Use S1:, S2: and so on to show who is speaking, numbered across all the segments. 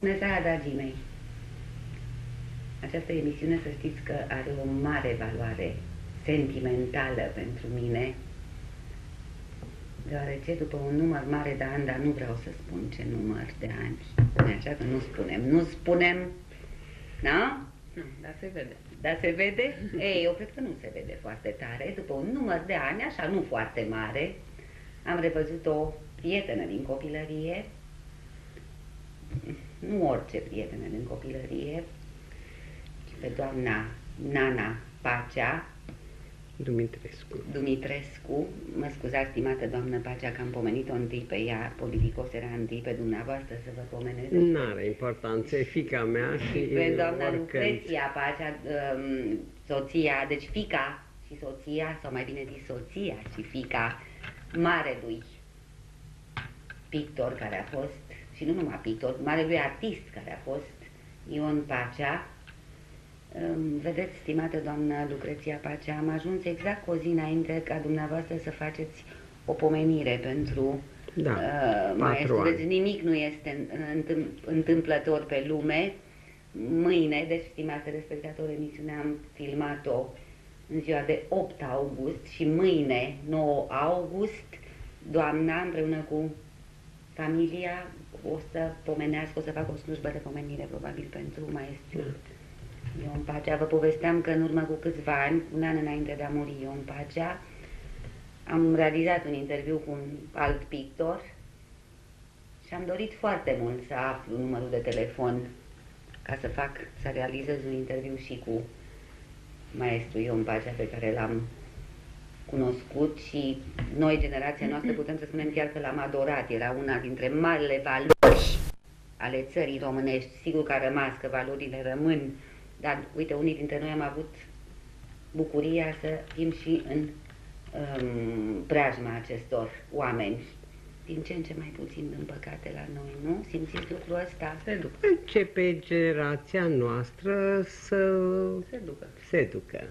S1: Bună seara, dragii mei! Această emisiune, să știți că are o mare valoare sentimentală pentru mine, deoarece după un număr mare de ani, dar nu vreau să spun ce număr de ani, așa că nu spunem, da?
S2: Nu, dar se vede.
S1: Dar se vede? Ei, eu cred că nu se vede foarte tare. După un număr de ani, așa, nu foarte mare, am revăzut o prietenă din copilărie, nu orice prietenă din copilărie, ci pe doamna Nana Pacea Dumitrescu. Mă scuzați, stimată doamnă Pacea, că am pomenit-o întâi pe ea, politicos era întâi pe dumneavoastră, să vă pomenesc.
S2: N-are importanță, e fiica mea și
S1: pe doamna
S2: oricând.
S1: Lucreția Pacea, soția, deci fica și soția, sau mai bine zis soția și fica marelui pictor care a fost, și nu numai pictor, marelui artist care a fost Ion Pacea. Vedeți, stimată doamnă Lucreția Pacea, am ajuns exact cu o zi înainte ca dumneavoastră să faceți o pomenire pentru maestru. Deci nimic nu este întâmplător pe lume. Mâine, deci, stimate respectatori, emisiunea am filmat-o în ziua de 8 august și mâine, 9 august, doamna, împreună cu familia, o să pomenească, o să facă o slujbă de pomenire, probabil, pentru maestru Ion Pacea. Vă povesteam că în urmă cu câțiva ani, un an înainte de a muri Ion Pacea, am realizat un interviu cu un alt pictor și am dorit foarte mult să aflu numărul de telefon ca să realizez un interviu și cu maestru Ion Pacea, pe care l-am cunoscut și noi, generația noastră, putem să spunem chiar că l-am adorat. Era una dintre marile valori ale țării românești. Sigur că a rămas, că valorile rămân, dar uite, unii dintre noi am avut bucuria să fim și în preajma acestor oameni. Din ce în ce mai puțin, din păcate, la noi, nu? Simțiți lucrul ăsta?
S2: Se ducă. Începe generația noastră să se ducă.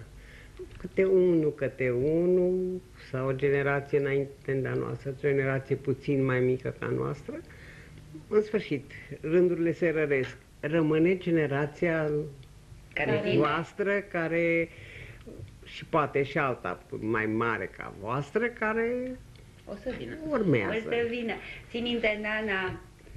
S2: Câte unul, sau o generație înainte de a noastră, o generație puțin mai mică ca noastră. În sfârșit, rândurile se răresc. Rămâne generația voastră, care, și poate și alta mai mare ca voastră, care
S1: o să vină.
S2: Urmează.
S1: O să vină. Țin minte, Nana,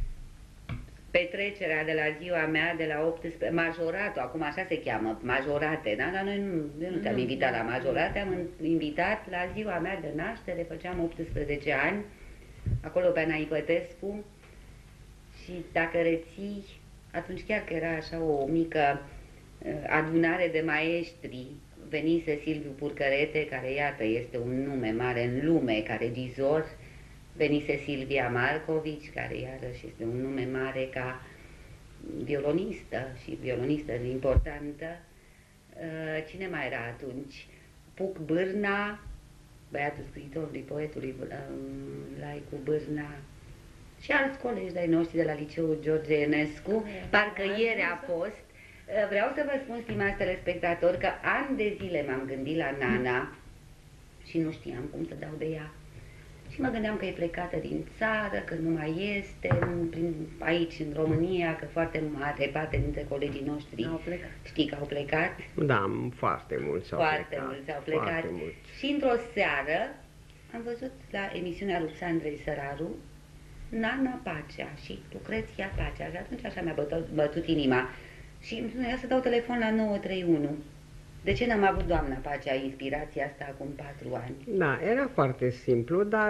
S1: petrecerea de la ziua mea, de la 18, majoratul, acum așa se cheamă, majorate, da? Dar noi nu te-am invitat la majorate, am invitat la ziua mea de naștere, făceam 18 ani, acolo pe Ana Ipătescu, și dacă reții, atunci chiar că era așa o mică adunare de maestri, venise Silviu Purcărete, care iată este un nume mare în lume, ca regizor, venise Silvia Marcovici, care iarăși este un nume mare ca violonistă și violonistă importantă. Cine mai era atunci? Puc Bârna, băiatul scriitorului, poetului Laicu Bârna, și alți colegi de-ai noștri de la Liceul George Enescu, parcă ieri a fost. Vreau să vă spun, stimați telespectatori, că ani de zile m-am gândit la Nana și nu știam cum să dau de ea. Și mă gândeam că e plecată din țară, că nu mai este aici în România, că foarte mare parte dintre colegii noștri știi că au plecat.
S2: Da, foarte mulți au plecat.
S1: Foarte mulți au plecat. Și într-o seară am văzut la emisiunea Ruxandrei Săraru Nana Pacea și Lucreția Pacea. Și atunci așa mi-a bătut inima. Și îmi spunea să dau telefon la 931. De ce n-am avut, doamna Pacea, inspirația asta acum 4 ani?
S2: Da, era foarte simplu, dar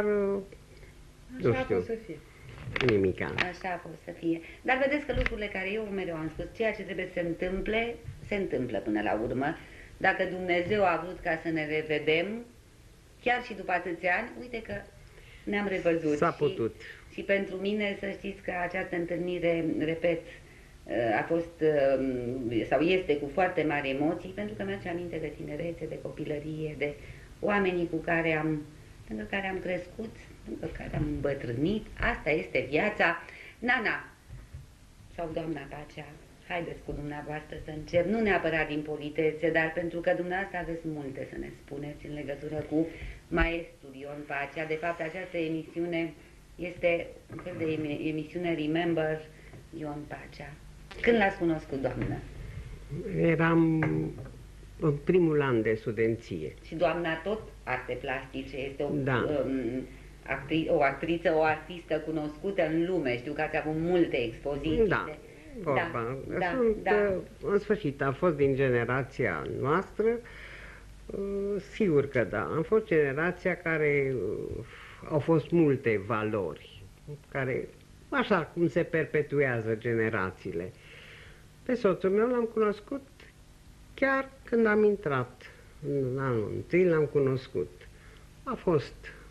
S2: nu știu,
S1: a fost să fie.
S2: Nimica.
S1: Așa a fost să fie. Dar vedeți că lucrurile care eu mereu am spus, ceea ce trebuie să se întâmple, se întâmplă până la urmă. Dacă Dumnezeu a vrut ca să ne revedem, chiar și după atâția ani, uite că ne-am revăzut.
S2: S-a putut.
S1: Și pentru mine, să știți că această întâlnire, repet, a fost sau este cu foarte mari emoții, pentru că mi-aduce aminte de tinerețe, de copilărie, de oamenii pentru care am crescut, pentru care am îmbătrânit. Asta este viața. Nana sau doamna Pacea, haideți cu dumneavoastră să încep, nu neapărat din politețe, dar pentru că dumneavoastră aveți multe să ne spuneți în legătură cu maestrul Ion Pacea. De fapt, această emisiune este un fel de emisiune Remember Ion Pacea? Când l-ați cunoscut, doamnă?
S2: Eram în primul an de studenție.
S1: Și doamna tot arte plastice, este o,
S2: Da.
S1: o actriță, o artistă cunoscută în lume. Știu că ați avut multe expoziții.
S2: Da, vorba.
S1: Da,
S2: Sunt,
S1: da.
S2: în sfârșit, am fost din generația noastră, sigur că da. Am fost generația care au fost multe valori, care, așa cum se perpetuează generațiile. Pe soțul meu l-am cunoscut chiar când am intrat în anul întâi, l-am cunoscut. A fost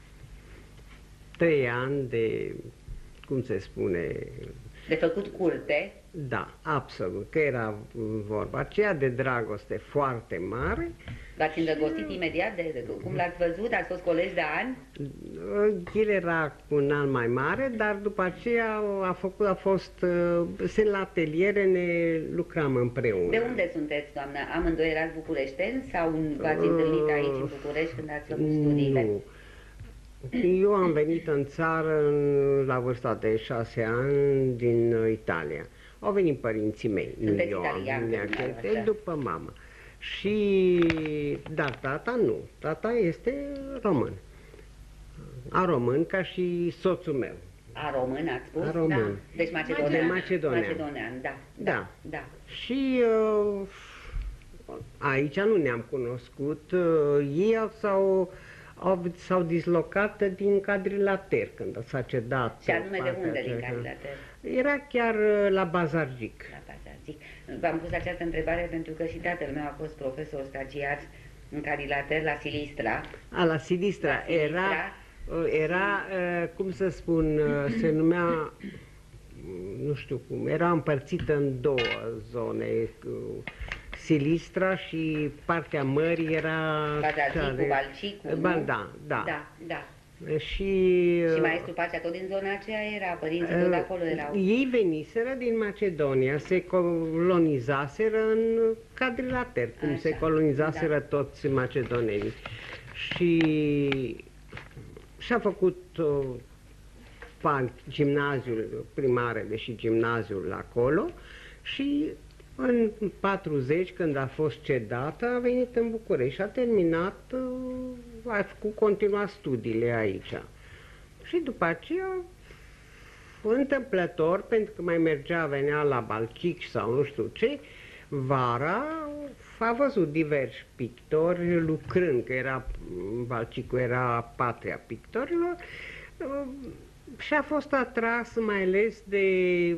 S2: 3 ani de, cum se spune...
S1: De făcut curte.
S2: Da, absolut, că era vorba aceea de dragoste foarte mare.
S1: L-ați îndrăgostit imediat de cum l-ați văzut? Ați fost colegi de ani?
S2: El era cu un an mai mare, dar după aceea a fost, sunt la ateliere, ne lucram împreună.
S1: De unde sunteți, doamnă? Amândoi erați bucureșteni sau v-ați întâlnit aici în București când ați făcut studiile?
S2: Nu. Eu am venit în țară la vârsta de 6 ani din Italia. Au venit părinții mei, nu
S1: Sunteți
S2: eu,
S1: italian,
S2: după mama. Și, dar tata nu, tata este român. A român ca și soțul meu.
S1: A român, ați spus?
S2: A român.
S1: Da. Deci macedonian.
S2: Macedonian.
S1: Da.
S2: Da.
S1: Da.
S2: Și aici nu ne-am cunoscut. Ei s-au dislocat din Cadrilater când s-a cedat.
S1: Și anume de unde din Cadrilater?
S2: Era chiar la Bazargic.
S1: La Bazargic. V-am pus această întrebare pentru că și tatăl meu a fost profesor stagiar în Cadrilater la Silistra.
S2: La Silistra. Era, cum să spun, se numea, nu știu cum, era împărțită în 2 zone. Silistra și partea mării era...
S1: Bazargicu, Balcicu,
S2: Da. Și
S1: maestru Pacea tot din zona aceea era, părinții tot acolo erau.
S2: Ei veniseră din Macedonia, se colonizaseră în Cadrilater, cum se colonizaseră toți macedonenii. Și-a făcut gimnaziul primarele și gimnaziul acolo și în 40, când a fost cedată, a venit în București și a terminat, a continuat studiile aici. Și după aceea, întâmplător, pentru că mai venea la Balcic sau nu știu ce, vara a văzut diversi pictori lucrând, că Balcicul era patria pictorilor, și a fost atras mai ales de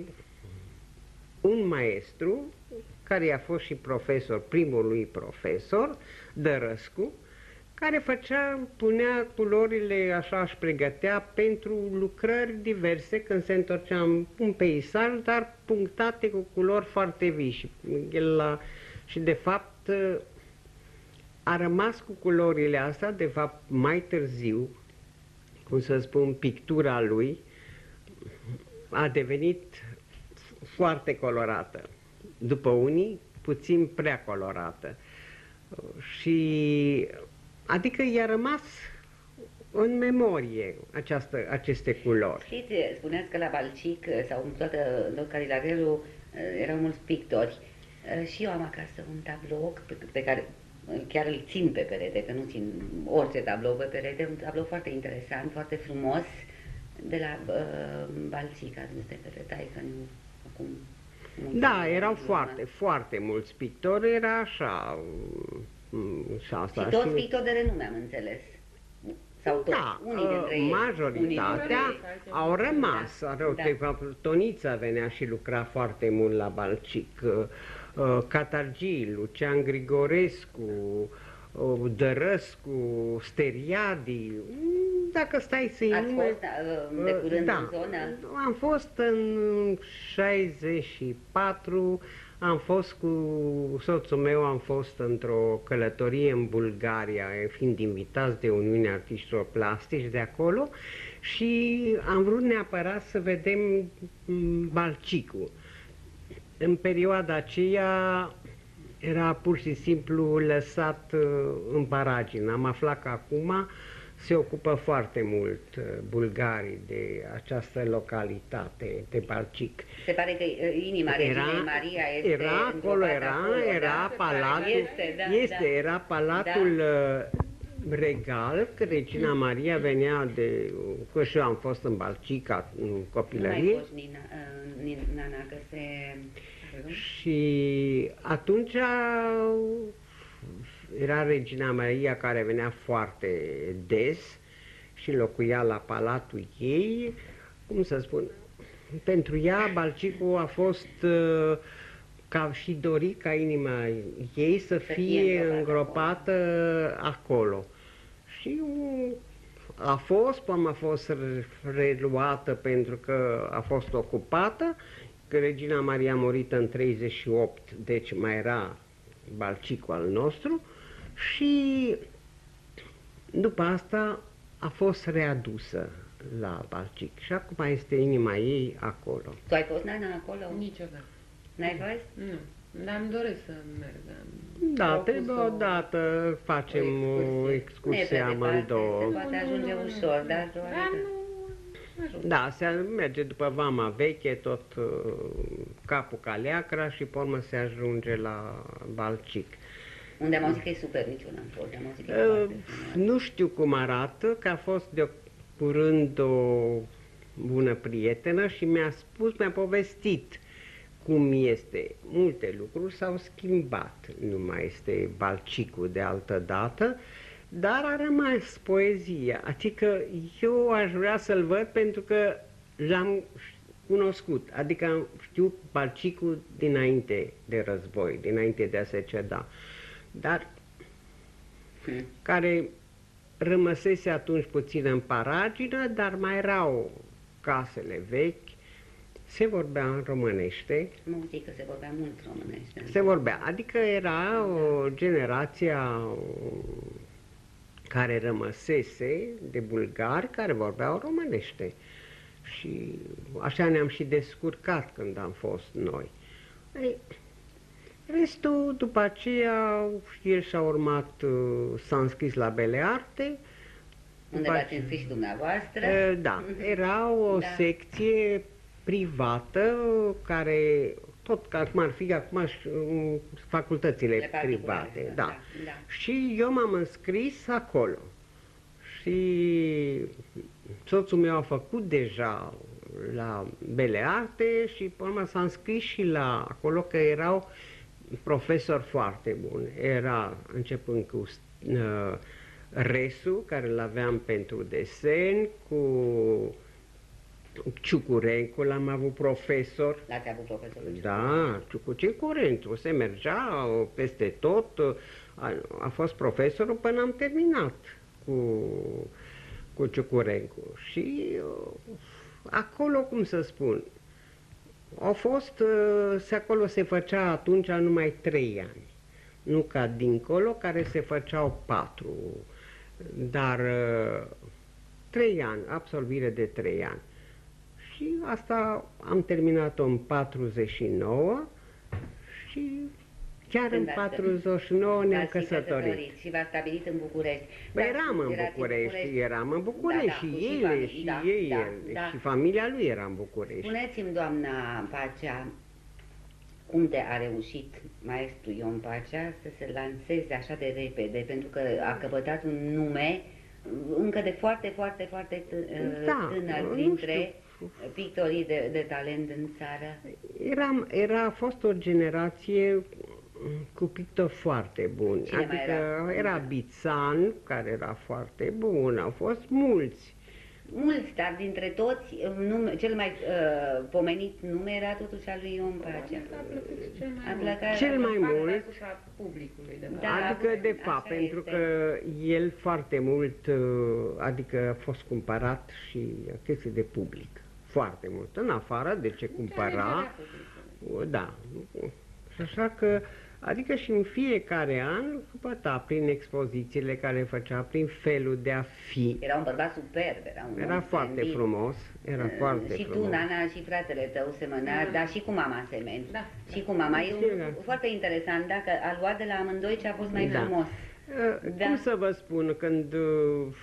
S2: un maestru, care a fost și profesor, primul lui profesor, Dărăscu, care punea culorile, așa își pregătea pentru lucrări diverse când se întorcea un peisaj, dar punctate cu culori foarte vii. Și de fapt a rămas cu culorile astea, de fapt mai târziu, cum să spun, pictura lui a devenit foarte colorată. După unii, puțin prea colorată. Și adică i-a rămas în memorie aceste culori.
S1: Știți, spuneați că la Balcic sau în tot Carilaterul erau mulți pictori. Și eu am acasă un tablou pe care chiar îl țin pe perete, că nu țin orice tablou pe perete, un tablou foarte interesant, foarte frumos, de la Balcic, adus de către taică, nu acum.
S2: Da, erau foarte mulți pictori, era așa. Și
S1: toți pictori de renume, am înțeles. Sau toți,
S2: da,
S1: unii dintre ei.
S2: Majoritatea au rămas. Tonița venea și lucra foarte mult la Balcic. Catargii, Lucian Grigorescu, Dărăscu, Steriadi. Dacă stai să-i
S1: nume... Ați fost de curând în zonă?
S2: Am fost în 64, am fost cu soțul meu, am fost într-o călătorie în Bulgaria, fiind invitați de Uniunea Artiștilor Plastici de acolo și am vrut neapărat să vedem Balcicul. În perioada aceea era pur și simplu lăsat în paragină. Am aflat că acum se ocupă foarte mult bulgarii de această localitate, de Balcic.
S1: Se pare că inima Reginei Maria este
S2: era acolo, era palatul, era palatul regal, că Regina Maria venea de, că și eu am fost în Balcica în copilărie.
S1: Nu mai fost Nana, că se...
S2: Și atunci era Regina Maria care venea foarte des și locuia la palatul ei, cum să spun, pentru ea Balcicul a fost ca și dori ca inima ei să fie îngropată acolo. Și a fost, până a fost reluată pentru că a fost ocupată, că Regina Maria a murit în 38, deci mai era Balcicul al nostru, și după asta a fost readusă la Balcic și acum este inima ei acolo.
S1: Tu ai fost, Nana, acolo?
S3: Niciodată.
S1: N-ai fost?
S3: Nu. Dar îmi doresc să merg.
S2: Da, trebuie odată facem o excursie amândouă.
S1: Se poate ajunge ușor, dar
S2: da, se merge după Vama Veche, tot capul Caleacra și pe urmă se ajunge la Balcic.
S1: Unde am auzit că e super, niciuna am fost.
S2: Nu știu cum arată, că a fost de curând o bună prietenă și mi-a spus, mi-a povestit cum este. Multe lucruri s-au schimbat, nu mai este Balcicul de altă dată, dar a rămas poezia, adică eu aș vrea să-l văd pentru că l-am cunoscut, adică am știut Balcicul dinainte de război, dinainte de a se ceda, dar care rămăsese atunci puțin în paragină, dar mai erau casele vechi, se vorbea în românește.
S1: Mă zic că se vorbea mult românește.
S2: Se vorbea, adică era o generație care rămăsese de bulgari care vorbeau românește. Și așa ne-am și descurcat când am fost noi. Restul, după aceea, el și-a urmat, s-a înscris la Bele Arte.
S1: Unde v-ați înscris și dumneavoastră?
S2: Da, era o secție privată care, tot ca cum ar fi acum facultățile private. Da. Și eu m-am înscris acolo. Și soțul meu a făcut deja la Bele Arte și pe urmă s-a înscris și la acolo, că erau profesori foarte buni. Era începând cu Resu, care îl aveam pentru desen, cu Ciucurencu l-am avut profesor.
S1: L-ați avut profesorul?
S2: Da, Ciucurencu, se mergea peste tot, a fost profesorul până am terminat cu Ciucurencu. Și acolo, cum să spun, au fost, acolo se făcea atunci numai 3 ani, nu ca dincolo, care se făceau 4, dar 3 ani, absolvire de 3 ani. Și asta am terminat-o în 49 și chiar în 49 ne-am căsătorit.
S1: Și v-ați stabilit în București.
S2: Eram în București, eram în București și ele și ei și familia lui era în București.
S1: Spuneți-mi, doamna Pacea, unde a reușit maestru Ion Pacea să se lanseze așa de repede, pentru că a căpătat un nume încă de foarte tânăr printre pictorii de talent în țară.
S2: A fost o generație cu pictori foarte buni.
S1: Cine
S2: adică era Bițan, care era foarte bun, au fost mulți.
S1: Mulți, dar dintre toți, cel mai pomenit nume era totuși al lui Ion Pacea.
S2: Cel mai mult
S3: publicului,
S2: adică de fapt, pentru că el foarte mult, adică a fost cumpărat și chestii de public, foarte mult, în afară de ce cumpăra, da, și așa că, adică și în fiecare an căpăta prin expozițiile care făcea, prin felul de a fi.
S1: Era un bărbat superb,
S2: era foarte frumos, era foarte
S1: și
S2: frumos.
S1: Tu, Nana, și fratele tău semăna, dar și cu mama semeni. Și cu mama. E foarte interesant, dacă a luat de la amândoi ce a fost mai frumos.
S2: Cum să vă spun, când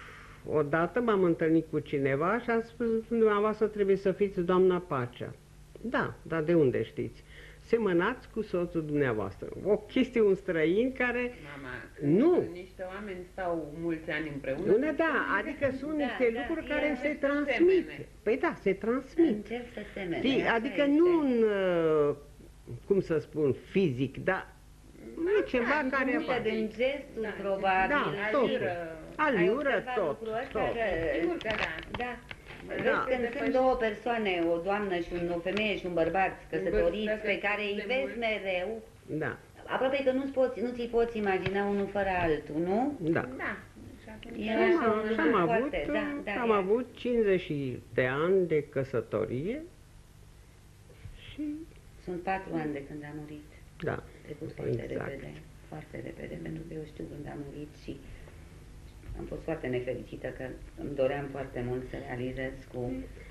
S2: odată m-am întâlnit cu cineva și a spus, dumneavoastră trebuie să fiți doamna Pacea. Da, dar de unde știți? Semănați cu soțul dumneavoastră. O chestie, un străin care...
S3: Mama,
S2: nu.
S3: Niște oameni stau mulți ani împreună.
S2: Nu, da, adică sunt niște lucruri care se transmit. Păi da, se transmit.
S1: Încep să semene.
S2: Adică nu în, cum să spun, fizic, dar e ceva care
S1: apare. Din gestul, probabil.
S2: Da, tot. Aliură, tot.
S3: Sigur că da.
S1: Da. Vezi, când sunt două persoane, o doamnă și o femeie și un bărbat căsătoriți, pe care îi vezi mereu,
S2: da.
S1: Aproape că nu ți poți imagina unul fără altul, nu?
S2: Da.
S3: Da.
S2: Am avut 50 de ani de căsătorie și...
S1: Sunt 4 ani de când a murit.
S2: Da.
S1: Trecut foarte repede, foarte repede, pentru că eu știu când a murit și am fost foarte nefericită că îmi doream foarte mult să realizez cu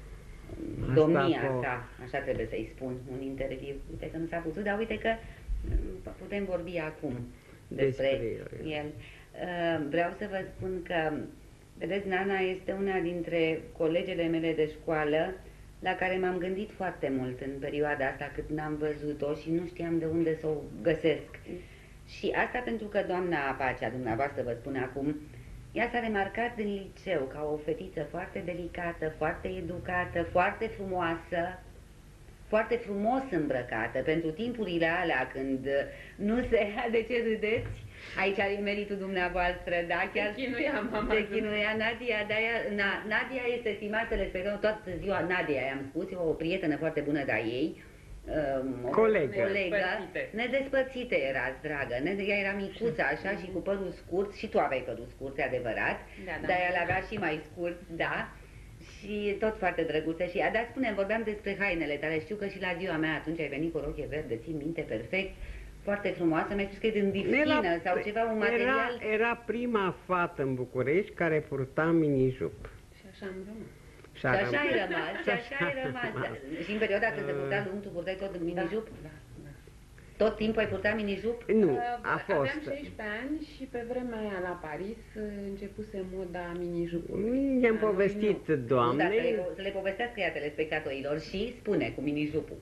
S1: domnia sa, așa trebuie să-i spun, un interviu. Uite că nu s-a putut, dar uite că putem vorbi acum despre el. Vreau să vă spun că, vedeți, Nana este una dintre colegele mele de școală la care m-am gândit foarte mult în perioada asta cât n-am văzut-o și nu știam de unde să o găsesc. Și asta pentru că doamna Pacea, dumneavoastră vă spun acum, ea s-a remarcat în liceu ca o fetiță foarte delicată, foarte educată, foarte frumoasă, foarte frumos îmbrăcată pentru timpurile alea când nu se... De ce râdeți? Aici are meritul dumneavoastră, da? Chiar
S3: se chinuia, mama.
S1: Se chinuia Nadia, Nadia este stimată telespectator, toată ziua Nadia, i-am spus, e o prietenă foarte bună de-a ei,
S2: colegă.
S1: Nedespărțite erați, dragă, ea era micuță așa și cu părul scurt, și tu aveai părul scurt, e adevărat, dar ea l-avea și mai scurt, da? Și tot foarte drăguță și, dar spune, vorbeam despre hainele tale, știu că și la ziua mea atunci ai venit cu o rochie verde, țin minte perfect, foarte frumoasă, mi-ai spus că e din diftină sau ceva, un material...
S2: Era prima fată în București care purta minijup.
S3: Și așa am rămas.
S1: Și așa ai rămas, și așa ai rămas. Și în perioada când se purta lung, tu purtai tot minijup?
S3: Da.
S1: Tot timpul ai purtat minijup?
S2: Nu, a fost.
S3: Aveam 16 ani și pe vremea aia la Paris începuse moda minijupului.
S2: I-am povestit doamnei.
S1: Să le povestească ea telespectatorilor și spune cu minijupul.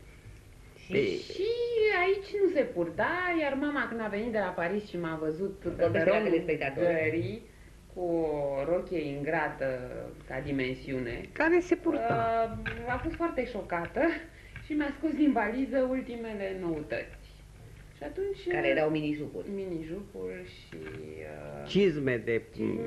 S3: Și aici nu se purta, iar mama când a venit de la Paris și m-a văzut pe peronul gării cu o rochie ingrată ca dimensiune,
S2: care se purta,
S3: a fost foarte șocată și mi-a scos din valiză ultimele noutăți. Și atunci...
S1: Care erau minijupuri.
S3: Minijupuri și...
S2: cizme de...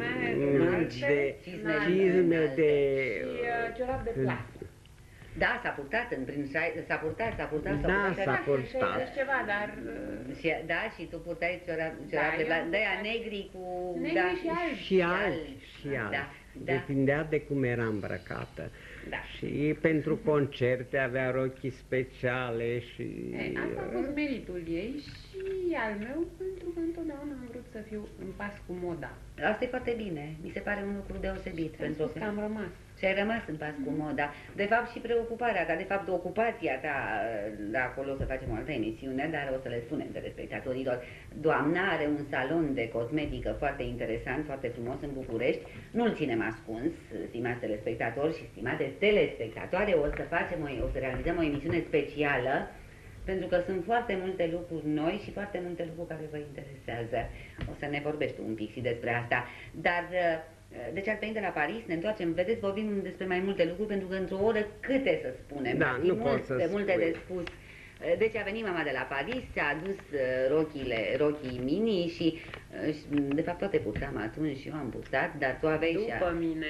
S1: Cizme
S3: de... Și ciorap de plasă.
S1: Da, s-a purtat, s-a purtat.
S2: Da, s-a purtat.
S3: Ceva, dar...
S1: Da, și tu purtai ciorap de plasă, de-aia negri cu...
S3: Negri
S2: și albi. Depindea de cum era îmbrăcată.
S1: Da.
S2: Și pentru concerte avea rochii speciale și...
S3: Asta a fost meritul ei și al meu, pentru că întotdeauna am vrut să fiu în pas cu moda.
S1: Asta e foarte bine, mi se pare un lucru deosebit. Pentru
S3: că am rămas.
S1: Și ai rămas în pas cu moda. De fapt și preocuparea ta, de fapt ocupația ta, de acolo o să facem o altă emisiune, dar o să le spunem telespectatorilor. Doamna are un salon de cosmetică foarte interesant, foarte frumos în București. Nu-l ținem ascuns, stimați telespectatori și stimate telespectatoare, o să realizăm o emisiune specială, pentru că sunt foarte multe lucruri noi și foarte multe lucruri care vă interesează. O să ne vorbești un pic și despre asta. Dar, deci ați venit de la Paris, ne întoarcem, vedeți, vorbim despre mai multe lucruri, pentru că într-o oră câte să spunem?
S2: Da, nu pot să
S1: multe
S2: spui.
S1: de spus. Deci a venit mama de la Paris, a adus rochii mini și de fapt toate purtam atunci și eu am purtat, dar tu aveai
S3: după mine.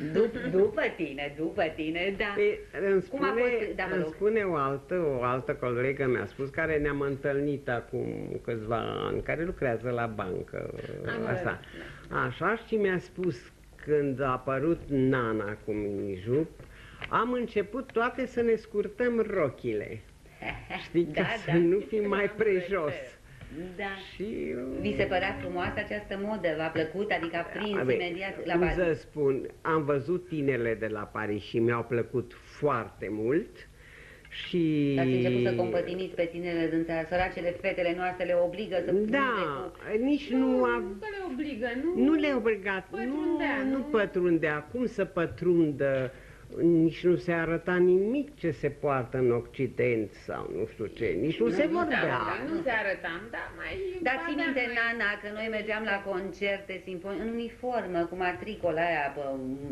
S1: După tine, da.
S2: Îmi spune o altă colegă, mi-a spus, care ne-am întâlnit acum câțiva ani, care lucrează la bancă. Asta. Așa, și mi-a spus, când a apărut Nana cu minijup, am început toate să ne scurtăm rochile. Știi, ca să nu fim mai prejos.
S1: Da.
S2: Și...
S1: Vi se părea frumoasă această modă? V-a plăcut? Adică a prins imediat la Paris?
S2: Cum să spun, am văzut tinerile de la Paris și mi-au plăcut foarte mult Și...
S1: Ați început să compătimiți pe tinerele din țară, săracele fetele noastre le obligă să...
S2: Da, nici nu...
S3: Nu că le obligă, nu?
S2: Nu le obligat, nu pătrundea. Cum să pătrundă? Nici nu se arăta nimic ce se poartă în Occident sau nu știu ce, nici nu se vorbea.
S3: Nu se arăta, da, mai...
S1: Dar ții minte, Nana, că noi mergeam la concerte în uniformă, cu matricola aia pe...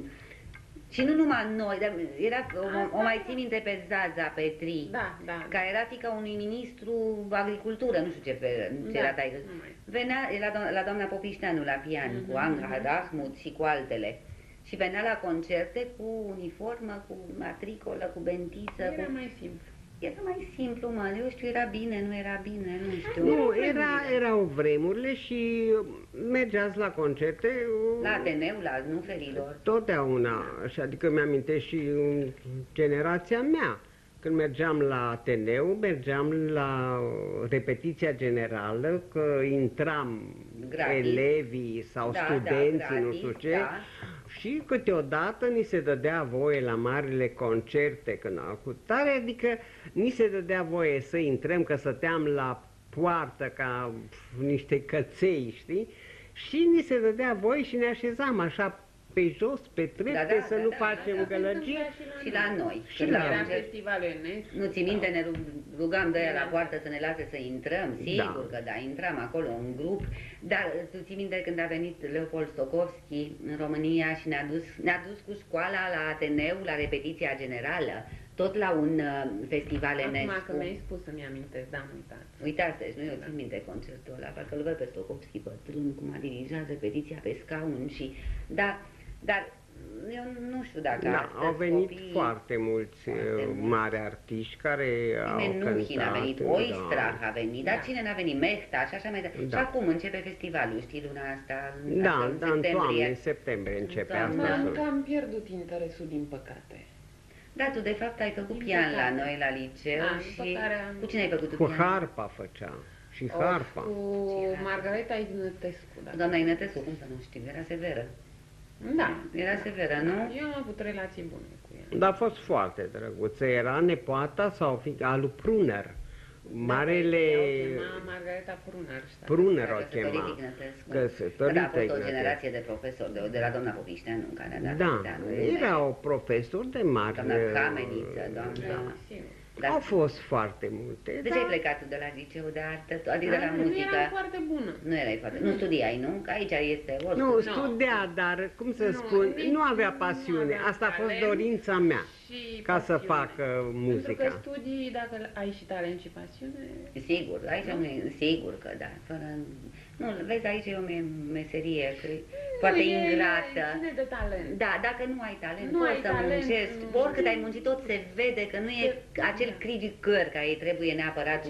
S1: Și nu numai noi, dar era, o mai țin minte pe Zaza Petri, care era fiica unui ministru agricultură, nu știu ce era taică. Venea la doamna Popișteanu la pian, cu Anca Rahmut și cu altele. Și venea la concerte cu uniformă, cu matricolă, cu bentiță.
S3: Era mai simplu.
S1: Era mai simplu, mă, eu știu, era bine, nu era bine, nu știu.
S2: Nu, erau vremurile și mergeați la concerte...
S1: La Ateneu, la Nuferilor.
S2: Totdeauna, adică mi-amintesc și în generația mea. Când mergeam la Ateneu, mergeam la repetiția generală, că intram elevii sau studenții, nu știu ce, și câteodată ni se dădea voie la marile concerte, când au avut tare, adică ni se dădea voie să intrăm, că stăteam la poartă ca niște căței, știi? Și ni se dădea voie și ne așezam așa pe jos, pe trepte, să nu facem gălăgie.
S1: Și la noi.
S3: Și la festivalul UNESCO.
S1: Nu ți minte, ne rugam de aia la poartă să ne lase să intrăm, sigur că da, intram acolo în grup, dar tu ți minte când a venit Leopold Stokowski în România și ne-a dus cu școala la Ateneu, la repetiția generală, tot la un festival UNESCO.
S3: Acum că mi-ai spus să-mi amintesc, da, am uitat.
S1: Uitați, nu eu țin minte concertul ăla, parcă îl văd pe Stokowski bătrân, cum a dirijat repetiția pe scaun și... Dar eu nu știu dacă
S2: au venit foarte mulți mari artiști care au cântat.
S1: Menuhin a venit, Oistrach a venit, dar cine n-a venit? Mehta și așa mai departe. Și acum începe festivalul, știi, luna asta?
S2: În toamnă, în septembrie începe asta.
S3: Am pierdut interesul, din păcate.
S1: Da, tu de fapt ai făcut pian la noi, la liceu și... Cu cine ai făcut tu pian?
S2: Cu harpa făcea. Și harpa.
S3: Cu Margareta Ignătescu.
S1: Doamna Ignătescu, cum să nu știu, era severă.
S3: Da.
S1: Era severă, nu?
S3: Eu am avut relații bune cu ea.
S2: Dar a fost foarte drăguță. Era nepoata sau a lui Pruner. Marele...
S3: Margareta Pruner.
S2: Pruner o chema.
S1: Căsătorită. Da, a fost o generație de profesori, de la doamna Popișteanu, în care a dat.
S2: Da, erau profesori de mari.
S1: Doamna Cameniță, doamna...
S2: Au fost foarte multe.
S1: De ce ai plecat tu de la liceu de artă, adică de la muzică?
S3: Nu eram foarte bună.
S1: Nu erai foarte... Nu studiai, nu? Că aici este oricum.
S2: Nu, studia, dar, cum să spun, nu avea pasiune. Asta a fost dorința mea, ca să facă muzica.
S3: Pentru că studii, dacă ai și talent și pasiune...
S1: Sigur, aici sigur că da. Fără... Nu, vezi, aici e o meserie foarte ingrată.
S3: Cine de talent?
S1: Da, dacă nu ai talent, poți să muncești. Oricât ai muncit, tot se vede că nu e acel criticăr care îi trebuie neapărat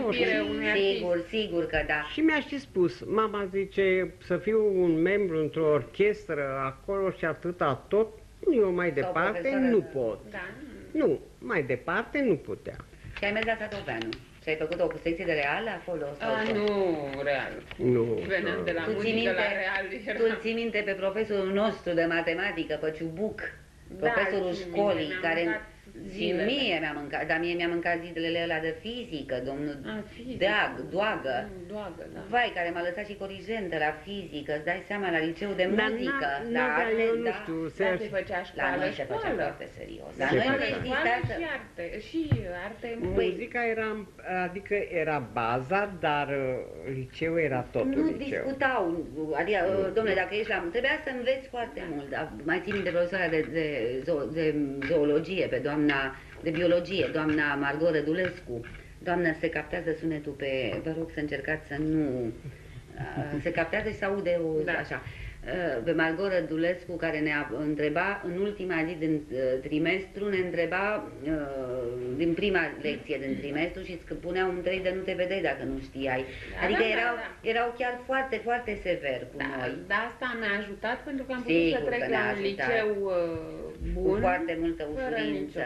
S1: unui... Sigur că da.
S2: Și mi-a și spus, mama zice, să fiu un membru într-o orchestră acolo și atâta tot, eu mai departe nu pot. Nu, mai departe nu putea.
S1: Și ai mers la Sadoveanu. Și ai făcut o secție de real acolo?
S3: Nu, real.
S2: Nu.
S3: Veneam de la muzică la real.
S1: Tu ții minte pe profesorul nostru de matematică, pe Ciubuc, profesorul școlii, care... Și mie mi-a mâncat, dar mie mi-a mâncat zilele alea de fizică, domnul Doagă. Vai, care m-a lăsat și corigentă la fizică, îți dai seama, la liceu de muzică.
S2: Eu nu știu,
S1: la noi se făcea foarte serios. La noi nu exista
S3: și arte.
S2: Muzica era, adică era baza, dar liceul era totul liceu.
S1: Nu discutau, adică, domnule, dacă ești la... Trebuia să înveți foarte mult. Mai țin minte profesoara de zoologie, pe doamna de biologie, doamna Margot Rădulescu. Doamna, se captează sunetul pe... Vă rog să încercați să nu... Se captează și se aude așa. Pe Margot Rădulescu, care ne întreba în ultima zi din trimestru, ne întreba din prima lecție din trimestru și îți punea un 3 de nu te vedeai dacă nu știai. Adică erau chiar foarte, foarte sever cu noi.
S3: Dar asta mi-a ajutat pentru că am putut să trec la un liceu bun.
S1: Cu foarte multă ușurință.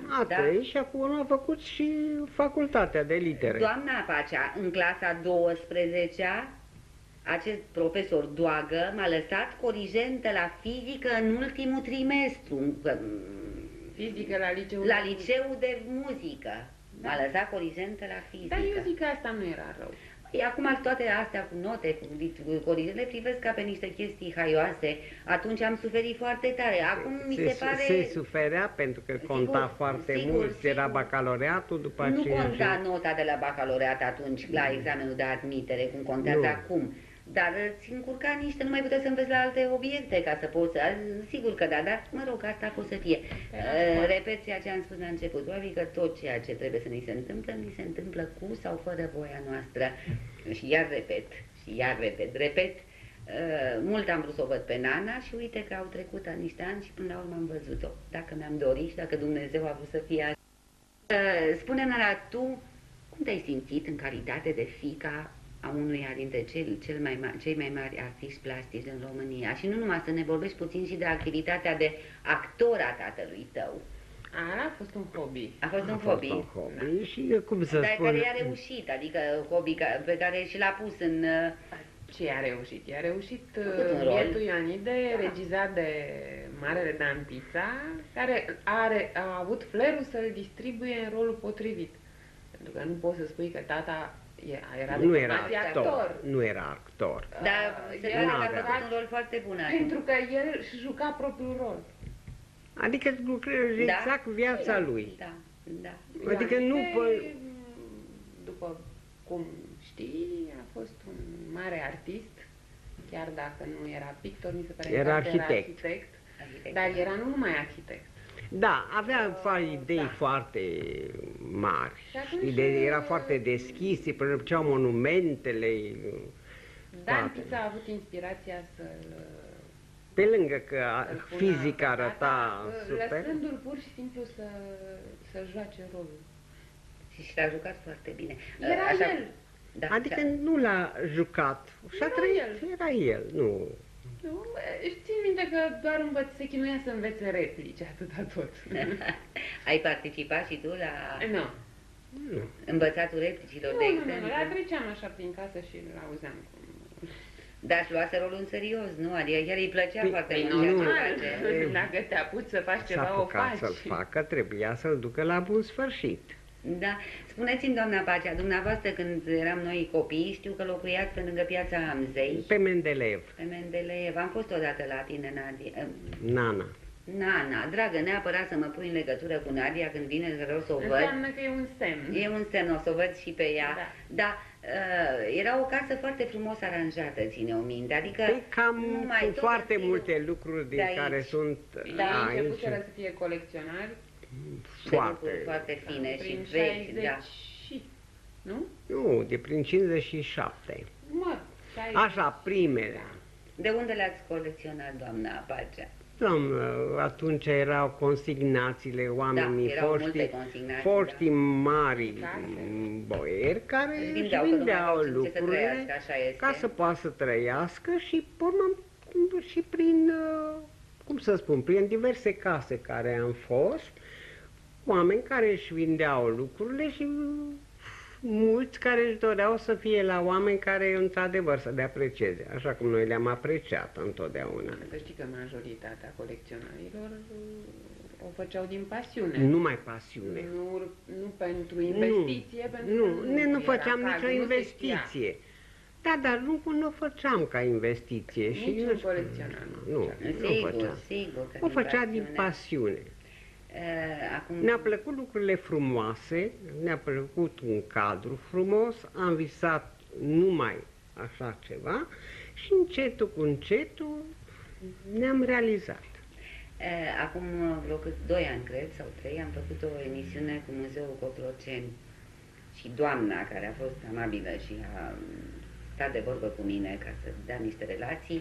S2: Și acum a făcut și facultatea de litere.
S1: Doamna Pacea, în clasa 12-a, acest profesor Doagă m-a lăsat corigentă la fizică în ultimul trimestru.
S3: fizică la liceul
S1: La liceu de muzică.
S3: Da.
S1: M-a lăsat corigentă la fizică.
S3: Dar eu zic că asta nu era rău.
S1: Păi, acum toate astea cu note, cu corigente, privesc ca pe niște chestii haioase. Atunci am suferit foarte tare. Acum mi se pare...
S2: Se suferea pentru că conta
S1: Sigur,
S2: foarte
S1: sigur,
S2: mult,
S1: sigur.
S2: era bacalaureatul după
S1: Nu
S2: aceea.
S1: conta nota de la bacalaureat atunci la examenul de admitere, cum contează
S2: Nu.
S1: acum. Dar îți încurca niște, nu mai puteți să înveți la alte obiecte ca să poți, sigur că da, dar mă rog, asta o să fie. Repet ceea ce am spus la început, probabil că tot ceea ce trebuie să ni se întâmplă cu sau fără voia noastră. Și iar repet, mult am vrut să o văd pe Nana și uite că au trecut niște ani și până la urmă am văzut-o. Dacă mi-am dorit și dacă Dumnezeu a vrut să fie așa. Spune-mi, Nana, tu cum te-ai simțit în calitate de fiica a unuia dintre cei mai mari artiști plastici din România? Și nu numai să ne vorbești puțin și de activitatea de actor a tatălui tău.
S3: A fost un hobby.
S1: A fost un hobby.
S2: Da. Și cum să
S1: dar
S2: spun...
S1: care i-a reușit, adică hobby pe care și l-a pus în...
S3: Ce i-a reușit? I-a reușit
S1: rol.
S3: Bietul Ioanide, regizat de Marele Dan Pizza, care a avut flair-ul să-l distribuie în rolul potrivit. Pentru că nu poți să spui că tata
S2: nu era actor. Nu era actor.
S1: Dar se pare că a făcut un rol foarte bun.
S3: Pentru că el își juca propriul rol.
S2: Adică lucrează exact viața lui.
S1: Da, da.
S2: Adică nu...
S3: După cum știi, a fost un mare artist, chiar dacă nu era pictor, mi se pare că era arhitect. Dar era nu numai arhitect.
S2: Da, avea idei foarte mari. Era foarte deschis, îi plăceau monumentele.
S3: Dan Pizza a avut inspirația să-l...
S2: Pe lângă că fizic arăta super.
S3: Lăsându-l pur și simplu să joace rolul.
S1: Și l-a jucat foarte bine.
S3: Era el.
S1: Da,
S2: adică nu l-a jucat. Era el, nu...
S3: Nu, țin minte că doar se chinuia să învețe replici, atâta tot.
S1: Ai participat și tu la
S3: Nu.
S1: învățatul replicilor, de exemplu?
S3: Nu, dar treceam așa prin casă și îl auzeam.
S1: Dar își luase rolul în serios, nu? Adică chiar îi plăcea foarte mult
S3: ceea ce face. Dacă te apuci să faci ceva, o faci.
S2: să-l facă, trebuia să-l ducă la bun sfârșit. Da.
S1: Spuneți-mi, doamna Pacea, dumneavoastră când eram noi copii, știu că locuiați pe lângă Piața Amzei.
S2: Pe Mendeleev.
S1: Pe Mendeleev. Am fost odată la tine, Nadia.
S2: Nana.
S1: Nana, dragă, neapărat să mă pui în legătură cu Nadia când vine, că vreau să o văd.
S3: Înseamnă că e un semn.
S1: E un semn, o să o văd și pe ea. Da. Era o casă foarte frumos aranjată, ține-o minte, adică...
S2: Cam cu foarte multe lucruri din care sunt
S3: aici. Începuseră să fie colecționari.
S1: Foarte fine și
S3: vechi, da. Nu?
S2: Nu, de prin 57. Așa, primele.
S1: De unde le-ați colecționat, doamna Pacea?
S2: Atunci erau consignațiile, oamenii foștii mari boieri care își vindeau lucrurile ca să poată să trăiască și și prin, cum să spun, prin diverse case care am fost, oameni care își vindeau lucrurile și mulți care își doreau să fie la oameni care într-adevăr să le aprecieze, așa cum noi le-am apreciat întotdeauna.
S3: Să știi că majoritatea colecționarilor o făceau din pasiune.
S2: Numai pasiune.
S3: Nu pentru investiție,
S2: nu făceam nicio investiție. Da, dar nu o făceam ca investiție.
S3: Niciun colecționar.
S2: Nu făceam.
S1: Sigur că
S2: o făcea din pasiune. Ne-a plăcut lucrurile frumoase, ne-a plăcut un cadru frumos, am visat numai așa ceva și încetul cu încetul ne-am realizat.
S1: Acum vreo 2 ani, cred, sau 3, am făcut o emisiune cu Muzeul Cotroceni și doamna care a fost amabilă și a stat de vorbă cu mine ca să dea niște relații,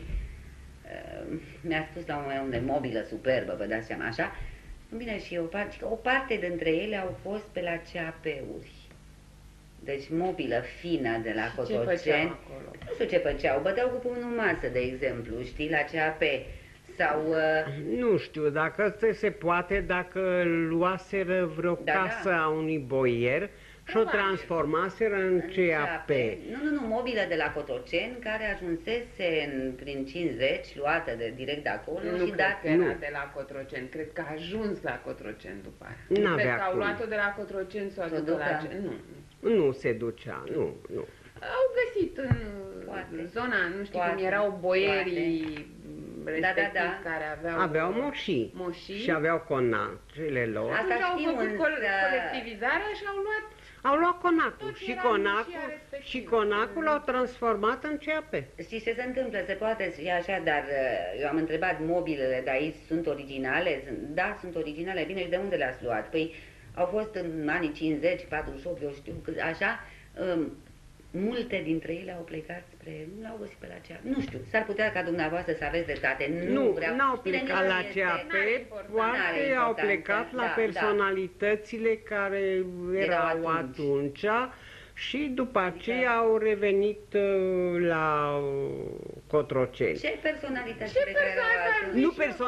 S1: mi-a spus la un moment de mobilă superbă, vă dați seama, așa. Bine, și o parte dintre ele au fost pe la CAP-uri. Deci mobilă fină de la Cotroceni. Nu știu ce făceau, băteau cu pumnul în masă, de exemplu, știi, la CAP. Sau...
S2: Nu știu, dacă se poate, dacă luaseră vreo casă a unui boier, și o transformaseră în CAP.
S1: Nu, mobilă de la Cotroceni, care ajunsese prin 50, luată direct de acolo
S3: nu
S1: și
S3: cred că era de la Cotroceni, cred că a ajuns la Cotroceni după aia. Nu cred că au luat-o de la Cotroceni sau de la...
S2: Nu se ducea, nu.
S3: Au găsit în zona, nu știu cum erau boierii respectiv care
S2: aveau moșii și aveau conacele lor.
S3: Atunci au făcut colectivizarea și
S2: au luat conacul și conacul l-au transformat în CAP.
S1: Știți ce se întâmplă? Se poate fi așa, dar eu am întrebat mobilele de aici sunt originale? Da, sunt originale. Bine, și de unde le-ați luat? Păi au fost în anii 50, 48, eu știu, așa, multe dintre ele au plecat spre... Nu l-au găsit pe la CAP. Nu știu, s-ar putea ca dumneavoastră să aveți dreptate.
S2: N-au plecat la CAP, poate au plecat la personalitățile care erau atunci și după aceea au revenit la Cotroceni.
S1: Ce personalități pe care erau atunci?
S2: Nu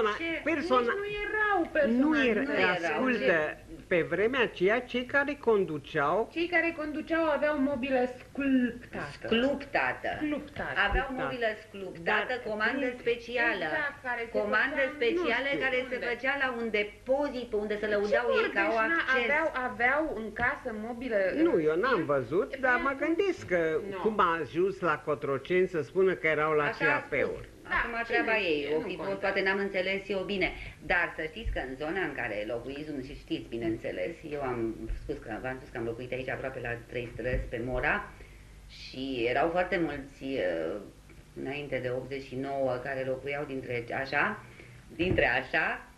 S2: erau personalități. Ascultă, pe vremea aceea, cei care conduceau
S3: aveau mobilă sculptată.
S1: Aveau mobilă sculptată, comandă specială. Comandă specială care se făcea la un depozit unde se lăudau ei ca au acces.
S3: Aveau în casă mobilă...
S2: Nu, eu n-am văzut, dar mă gândesc că cum a ajuns la Cotroceni să spună că erau la CAP-uri.
S1: Acum treaba ei, o fi fost, poate n-am înțeles eu bine, dar să știți că în zona în care locuiți, și știți bineînțeles, eu v-am spus că am locuit aici aproape la 3 străzi pe Mora și erau foarte mulți înainte de 89 care locuiau dintre așa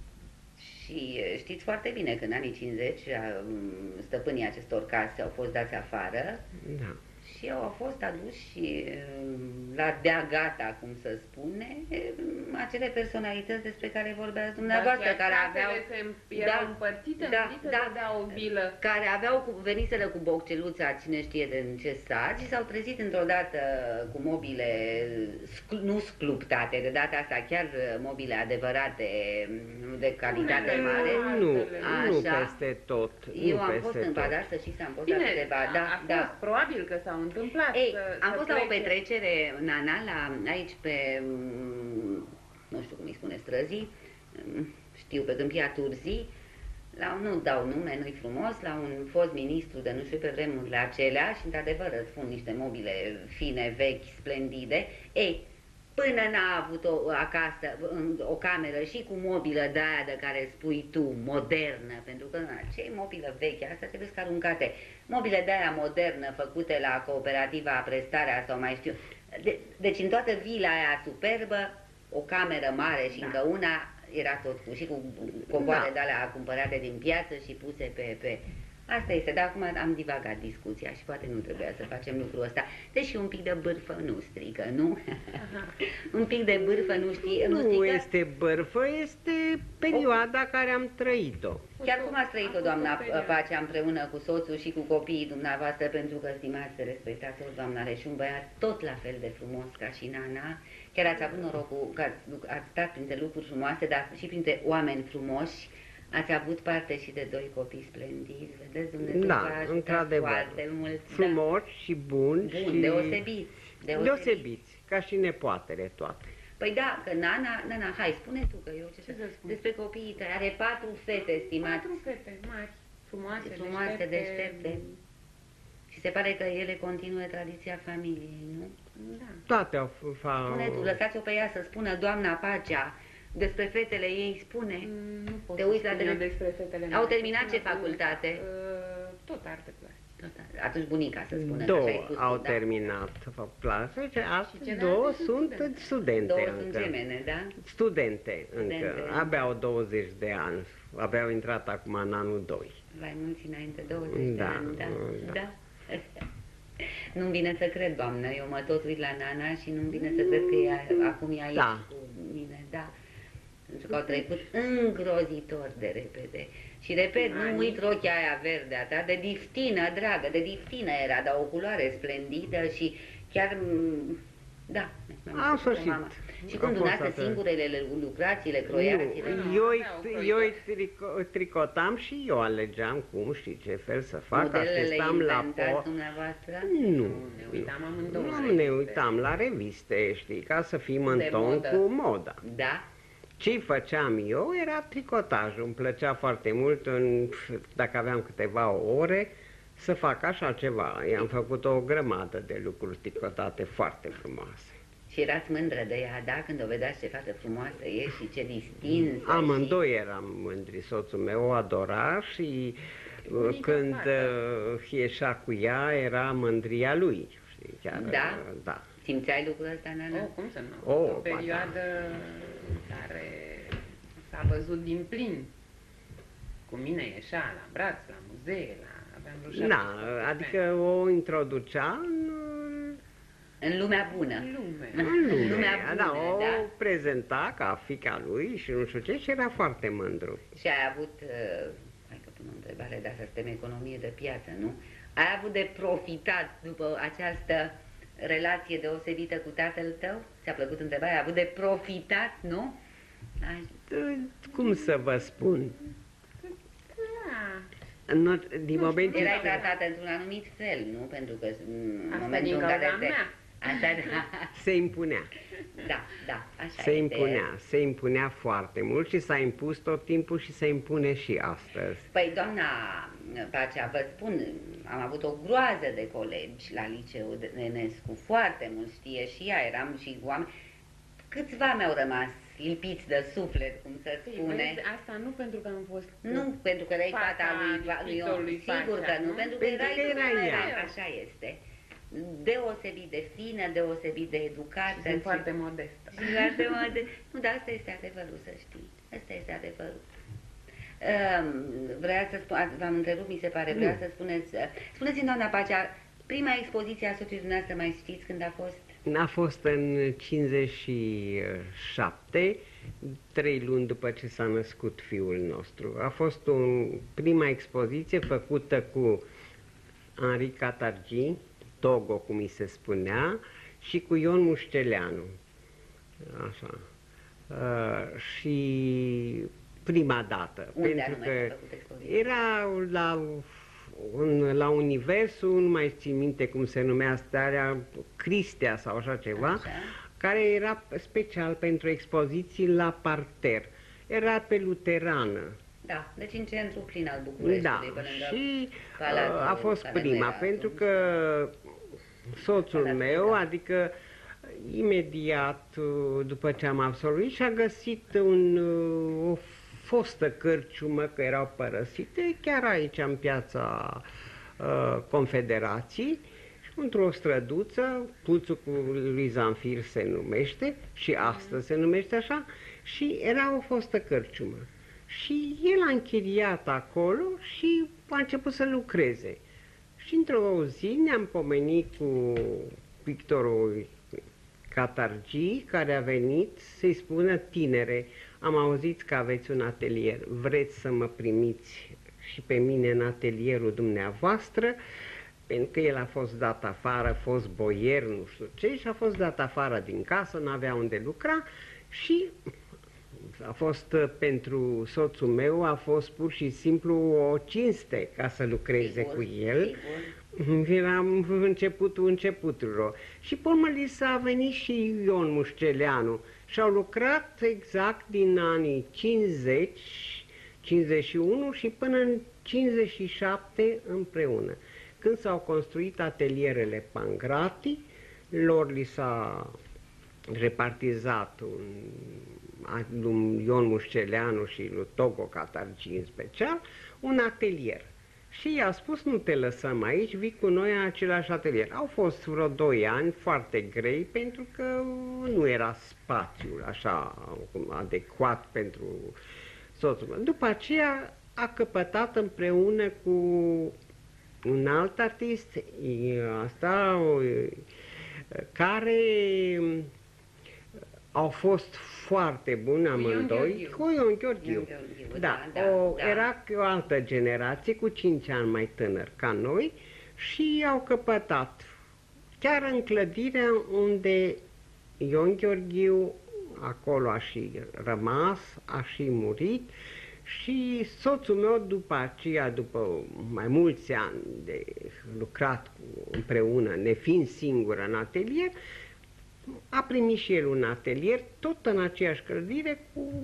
S1: și știți foarte bine că în anii 50 stăpânii acestor case au fost dați afară.
S2: Da.
S1: Și au fost aduși la dea gata, cum să spune, acele personalități despre care vorbeați dumneavoastră, care aveau...
S3: erau împărțite, o vilă.
S1: Care veniseră cu bocceluța, cine știe de ce sat, și s-au trezit într-o dată cu mobile, nu sculptate, de data asta chiar mobile adevărate, de calitate mare.
S2: Nu peste tot.
S1: Eu am fost în Badar, să știți, am fost la câteva...
S3: Probabil că s-au întâmplat.
S1: Am fost la o petrecere, Nana, aici pe, nu știu cum îi spune străzii, știu, pe Câmpia Turzii, nu dau nume, nu-i frumos, la un fost ministru de nu știu pe vremurile acelea și într-adevăr răspund niște mobile fine, vechi, splendide. Până n-a avut acasă o cameră și cu mobilă de aia de care spui tu, modernă, pentru că ce mobilă veche, astea trebuie să aruncate. Mobile de aia modernă, făcute la cooperativa Prestarea sau mai știu. Deci în toată vila aia superbă, o cameră mare și încă una, era tot și cu cocoare de alea cumpărate din piață și puse pe... Asta este, dar acum am divagat discuția și poate nu trebuia să facem lucrul ăsta. Deși un pic de bârfă nu strică, nu? Un pic de bârfă nu strică.
S2: Nu este bârfă, este perioada care am trăit-o.
S1: Chiar cum ați trăit-o, doamna Pacea, împreună cu soțul și cu copiii dumneavoastră, pentru că, stimați, respectați, doamna are și un băiat tot la fel de frumos ca și Nana. Chiar ați avut norocul că ați stat printre lucruri frumoase, dar și printre oameni frumoși. Ați avut parte și de 2 copii splendizi, vedeți, Dumnezeu v-a ajutat foarte mult.
S2: Frumoși și buni și... Deosebiți, ca și nepoatele toate.
S1: Păi da, că Nana, hai, spune tu, că eu ce să spun despre copiii tăi. Are 4 fete, stimați.
S3: 4 fete mari,
S1: frumoase, deștepte. Și se pare că ele continuă tradiția familiei, nu?
S2: Da. Toate au
S1: Spune tu, lăsați-o pe ea să spună doamna Pacea. Despre fetele ei, spune.
S3: Nu pot
S1: te uiți la
S3: despre fetele mele.
S1: Au terminat ce facultate?
S3: Tot arte plastică.
S1: Atunci bunica să spună.
S2: 2 au terminat plastice, astăzi 2 sunt studente
S1: 2
S2: încă.
S1: Sunt gemene, da?
S2: Studente încă, abia au 20 de ani. Abia au intrat acum în anul 2.
S1: Vai mulți înainte, 20 de ani, da. Nu-mi vine să cred, doamnă, eu mă tot uit la Nana și nu-mi vine să cred că acum e aici cu mine, da. Pentru că au trecut îngrozitor de repede. Și repet, nu uit rochia aia verde a ta, de diftină, dragă, de diftină era, dar o culoare splendidă și chiar, da.
S2: Am sfârșit.
S1: Și cum dumneavoastră singurele lucrați, le croiați?
S2: Eu tricotam și eu alegeam cum și ce fel să fac.
S1: Modelele inventați dumneavoastră?
S2: Nu.
S3: Ne uitam amândouă.
S2: Nu ne uitam la reviste, știi, ca să fim în ton cu moda.
S1: Da.
S2: Ce făceam eu era tricotajul. Îmi plăcea foarte mult, dacă aveam câteva ore, să fac așa ceva. I-am făcut o grămadă de lucruri tricotate foarte frumoase.
S1: Și erați mândră de ea, da? Când o vedeați ce fată frumoasă e și ce distinsă.
S2: Amândoi eram mândri. Soțul meu o adora și când ieșea cu ea era mândria lui. Știi, chiar,
S1: da?
S2: Da.
S1: Simțeai lucrul ăsta, Nana?
S3: Cum să nu? O perioadă care s-a văzut din plin. Cu mine ieșea la braț, la muzee, aveam vreo 7
S2: adică o introducea
S1: în lumea bună.
S2: În lumea bună, da, o prezenta ca fiica lui și nu știu ce, și era foarte mândru.
S1: Și ai avut, hai că pun o întrebare, dar să suntem economie de piață, nu? Ai avut de profitat după această relație deosebită cu tatăl tău? Ți-a plăcut întrebarea? Ai avut de profitat, nu?
S2: Cum să vă spun? Din moment
S1: erai tratată într-un anumit fel, nu? Pentru că în momentul
S3: în
S1: care
S2: se impunea.
S1: Da, așa
S2: se impunea foarte mult și s-a impus tot timpul și se impune și astăzi.
S1: Păi, doamna Pacea, vă spun, am avut o groază de colegi la liceu de Enescu, foarte mult știe și ea, eram și oameni. Câțiva mi-au rămas lipiți de suflet, cum să spune.
S3: Vezi, asta nu pentru că am fost...
S1: Nu pentru că erai fata lui Ion, sigur că nu, pentru că erai ea. Așa este. Deosebit de fină, deosebit de educată.
S3: Și sunt foarte modestă.
S1: Nu, dar asta este adevărul, să știi. Asta este adevărul. Vreau să spun, v-am întrerupt, mi se pare, vreau să spuneți... Spuneți-mi, doamna Pacea, prima expoziție a soțului dumneavoastră, mai știți când a fost?
S2: A fost în 57, 3 luni după ce s-a născut fiul nostru. A fost prima expoziție făcută cu Henri Catargi, Togo, cum îi se spunea, și cu Ion Mușceleanu. Așa. Și prima dată.
S1: Unde
S2: pentru
S1: că
S2: era la Universul, nu mai țin minte cum se numea starea, Cristea sau așa ceva, așa, care era special pentru expoziții la parter. Era pe Luterană.
S1: Da, deci în centru plin al Bucureștiului.
S2: Da, și a fost prima, pentru că soțul meu, adică imediat după ce am absolvit, și-a găsit o fostă cărciumă, că erau părăsite, chiar aici în piața Confederației, și într-o străduță, Puțul cu lui Zanfir se numește, și astăzi se numește așa, și era o fostă cărciumă. Și el a închiriat acolo și a început să lucreze. Și într-o zi ne-am pomenit cu pictorul Catargi, care a venit să-i spună: tinere, am auzit că aveți un atelier, vreți să mă primiți și pe mine în atelierul dumneavoastră? Pentru că el a fost dat afară, a fost boier, nu știu ce, și a fost dat afară din casă, n-avea unde lucra și a fost pentru soțul meu, a fost pur și simplu o cinste ca să lucreze cu el. Era începutul începuturilor. Și pe urmă li s-a venit și Ion Mușceleanu și au lucrat exact din anii 50, 51 și până în 57 împreună. Când s-au construit atelierele Pangrati, lor li s-a repartizat lui Ion Mușceleanu și lui Togo Catargi în special, un atelier. Și i-a spus: nu te lăsăm aici, vii cu noi în același atelier. Au fost vreo 2 ani foarte grei, pentru că nu era spațiul așa adecvat pentru soțul meu. După aceea a căpătat împreună cu un alt artist, care au fost foarte buni amândoi, cu Ion Gheorghiu. Da, era o altă generație, cu 5 ani mai tânăr ca noi, și au căpătat chiar în clădirea unde Ion Gheorghiu acolo a și rămas, a și murit și soțul meu după aceea, după mai mulți ani de lucrat împreună, nefiind singură în atelier, a primit și el un atelier, tot în aceeași clădire,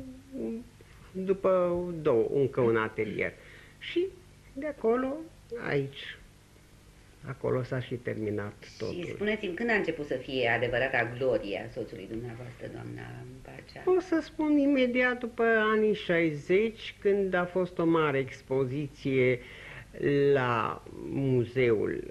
S2: după încă un atelier. Și de acolo, aici, acolo s-a și terminat totul.
S1: Și spuneți-mi, când a început să fie adevărata glorie a soțului dumneavoastră, doamna Pacea?
S2: O să spun imediat după anii 60, când a fost o mare expoziție la muzeul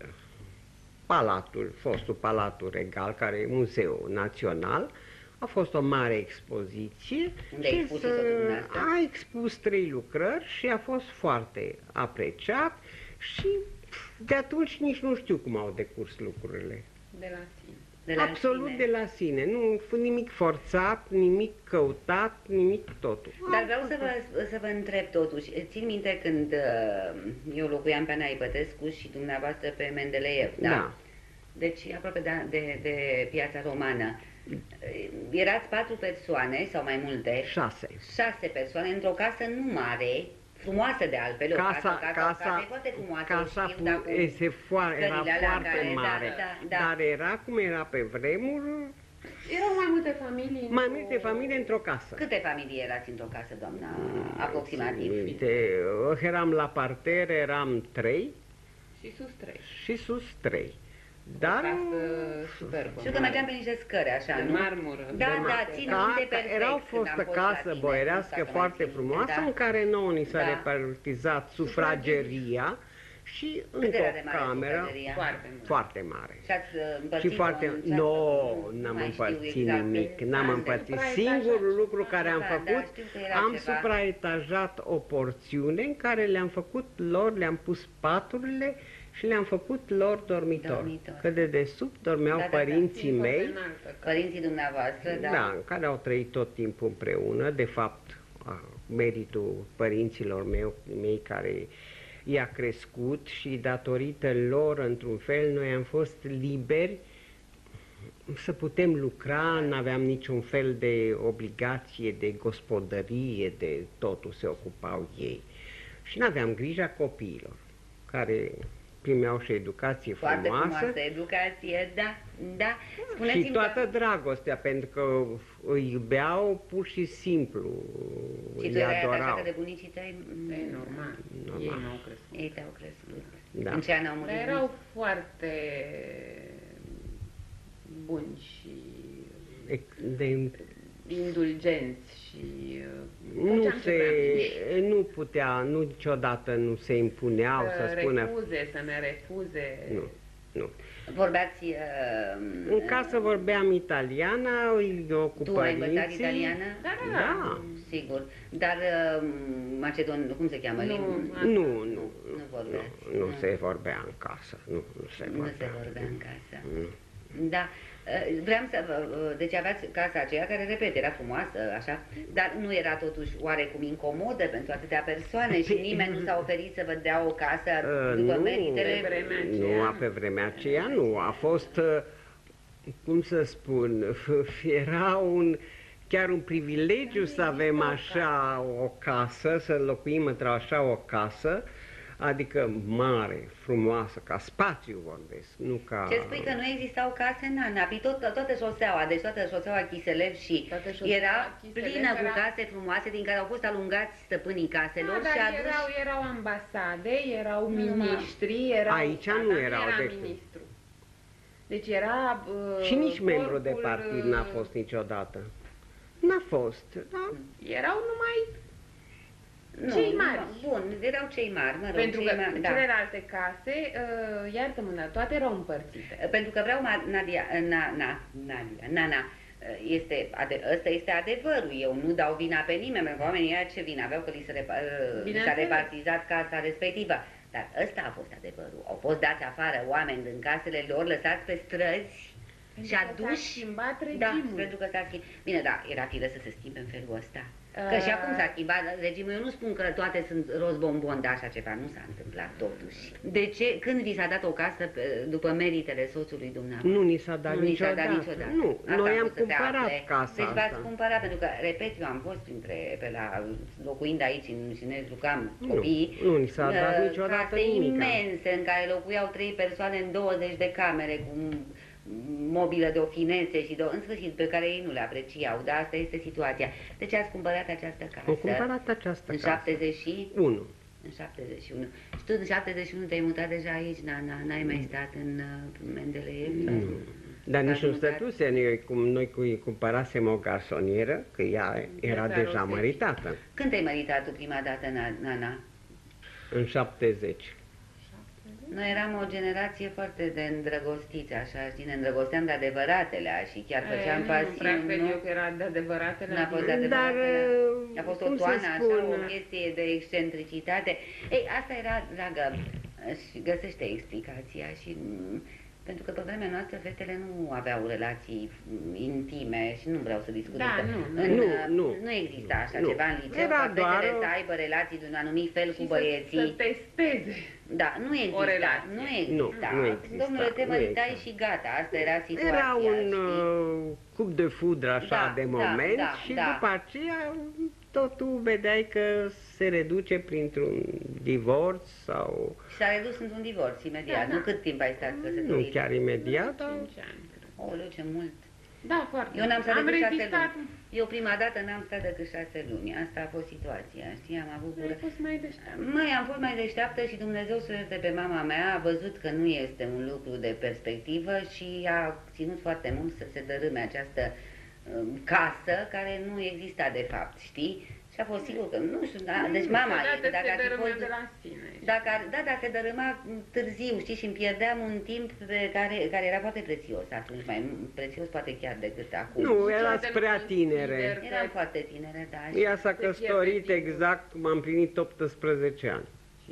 S2: fostul Palatul Regal, care e Muzeul Național. A fost o mare expoziție și a expus 3 lucrări și a fost foarte apreciat și de atunci nici nu știu cum au decurs lucrurile.
S3: De la sine.
S2: Absolut de la sine. Nu nimic forțat, nimic căutat, nimic totul.
S1: Dar vreau să vă întreb totuși. Țin minte când eu locuiam pe Nae Bătescu și dumneavoastră pe Mendeleev, da? Da. Deci aproape de Piața Romană. Erați 4 persoane sau mai multe?
S2: 6.
S1: 6 persoane într-o casă nu mare, frumoasă de altfel. Casa e foarte frumoasă.
S2: Casa era foarte mare, dar era cum era pe vremuri.
S3: Erau mai multe familii.
S2: Mai multe familii într-o casă.
S1: Câte familii erați într-o casă, doamna, aproximativ?
S2: Eram la parter, eram 3.
S3: Și sus 3.
S2: Și sus 3. Dar
S1: superbă. Știu că mergeam pe niște scări, așa,
S3: de
S1: nu?
S3: marmură.
S1: Da, țin minte perfect.
S2: Era o fostă casă boierească foarte frumoasă, în care nouă ni s-a repartizat sufrageria și încă o cameră foarte mare. Și foarte... Nu, n-am împărțit nimic, n-am împărțit. Singurul lucru care am făcut, am supraetajat o porțiune în care le-am făcut lor, le-am pus paturile și le-am făcut lor dormitor. Că de desubt dormeau părinții mei.
S1: Părinții dumneavoastră, da.
S2: Da, care au trăit tot timpul împreună. De fapt, meritul părinților mei care i-a crescut și datorită lor, într-un fel, noi am fost liberi să putem lucra, n-aveam niciun fel de obligație, de gospodărie, de totul se ocupau ei. Și n-aveam grija copiilor, care primeau și educație frumoasă.
S1: Foarte frumoasă educație, da, da.
S2: Și toată dragostea, pentru că îi iubeau pur și simplu,
S1: îi adorau. De bunicii tăi?
S3: E normal. Ei m-au crescut.
S1: Ei te-au crescut.
S2: Da.
S1: În ce an au murit?
S3: Dar erau foarte buni și indulgenți și
S2: nu putea, niciodată nu se impuneau să spună...
S3: Să ne refuze.
S2: Nu.
S1: Vorbeați...
S2: În casă vorbeam italiană, îi ocupa
S1: Tu ai învățat italiană?
S2: Da.
S1: Sigur. Dar macedon, cum se cheamă?
S2: Nu se vorbea în casă. Nu se vorbea
S1: în casă. Da. Vreau să... Deci aveați casa aceea care, repet, era frumoasă, așa, dar nu era totuși oarecum incomodă pentru atâtea persoane și nimeni nu s-a oferit să vă dea o casă după meritele?
S2: Nu, pe vremea aceea nu. A fost, cum să spun, era chiar un privilegiu să avem așa o casă, să locuim într-o așa o casă, adică mare, frumoasă, ca spațiu vorbesc, nu ca...
S1: Ce spui că nu existau case în Anapi, toată șoseaua, deci toată șoseaua Chiselev și era plină cu case frumoase din care au fost alungați stăpânii caselor și aduși...
S3: Erau ambasade, erau miniștri,
S2: aici nu erau
S3: ministru. Deci era...
S2: Și nici membru de partid n-a fost niciodată. N-a fost, da?
S3: Erau numai... Cei mari.
S1: Bun, erau cei mari, mă rog.
S3: Pentru că celelalte case, iartă-mă, toate erau împărțite.
S1: Pentru că vreau, Nana, ăsta este adevărul. Eu nu dau vina pe nimeni, pentru că oamenii ăia ce vină aveau că li s-a repartizat casa respectivă. Dar ăsta a fost adevărul. Au fost dați afară oameni din casele lor, lăsați pe străzi și aduși...
S3: S-a schimbat regimul.
S1: Da, pentru că s-a schimbat. Bine, da, era firă să se schimbe în felul ăsta. Că și acum s-a schimbat regimul. Eu nu spun că toate sunt roz bombon, dar așa ceva nu s-a întâmplat totuși. De ce? Când vi s-a dat o casă după meritele soțului dumneavoastră?
S2: Nu ni s-a dat niciodată. Nu, noi am cumpărat casa
S1: Deci v-ați
S2: asta.
S1: cumpărat, pentru că, repet, eu am fost locuind aici și ne jucam copiii.
S2: Nu ni s-a dat niciodată
S1: case
S2: nimic.
S1: imense în care locuiau 3 persoane în 20 de camere cu mobilă de o finețe și în sfârșit, pe care ei nu le apreciau, dar asta este situația. Deci ați cumpărat această casă.
S2: Am cumpărat această casă.
S1: În 71? În 71. Și tu în 71 te-ai mutat deja aici, Nana? N-ai mai stat în Mendeleev?
S2: Nu. Dar nici nu stătuse, noi cumpărasem o garsonieră, că ea era deja măritată.
S1: Când te-ai măritat tu prima dată, Nana?
S2: În 70.
S1: Noi eram o generație foarte de îndrăgostiți, așa, știi, ne îndrăgosteam de adevăratele și chiar făceam pasiuni.
S3: Nu prea cred eu că era de adevăratele.
S1: N-a fost de adevăratele. A fost o toană, așa, o chestie de excentricitate. Ei, asta era, dragă, și găsește explicația și... Pentru că pe vremea noastră fetele nu aveau relații intime și nu vreau să discut.
S3: Da,
S1: nu exista așa ceva în liceu,
S2: era
S1: ca fetele să aibă relații de un anumit fel cu băieții.
S3: Să testeze.
S1: Da, nu exista. Nu exista. Domnule, te măritai și gata, asta era situația.
S2: Era un cup de fudră așa de moment și după aceea totul vedeai că se reduce printr-un divorț sau...
S1: Și s-a redus într-un divorț imediat. Nu cât timp ai stat căsătorit?
S2: Nu chiar imediat, dar...
S3: 5 ani, cred.
S1: Oleu, ce mult.
S3: Da, foarte.
S1: Eu n-am stat decât 6
S3: rezistat.
S1: luni. Eu prima dată n-am stat decât 6 luni. Asta a fost situația, știi? Am avut
S3: Ai fost mai deșteaptă.
S1: Măi, am fost mai deșteaptă și Dumnezeu să ierte pe mama mea, a văzut că nu este un lucru de perspectivă și a ținut foarte mult să se dărâme această casă care nu exista de fapt, știi? Și a fost sigur că, nu știu, deci mama, dacă ar fi fost...
S3: de la sine.
S1: Dar se dărâma târziu, știi, și îmi pierdeam un timp care era foarte prețios atunci, mai prețios poate chiar decât acum.
S2: Nu, erați prea tinere.
S1: Eram foarte tinere, da.
S2: Ea s-a căsătorit exact cum am plinit 18 ani.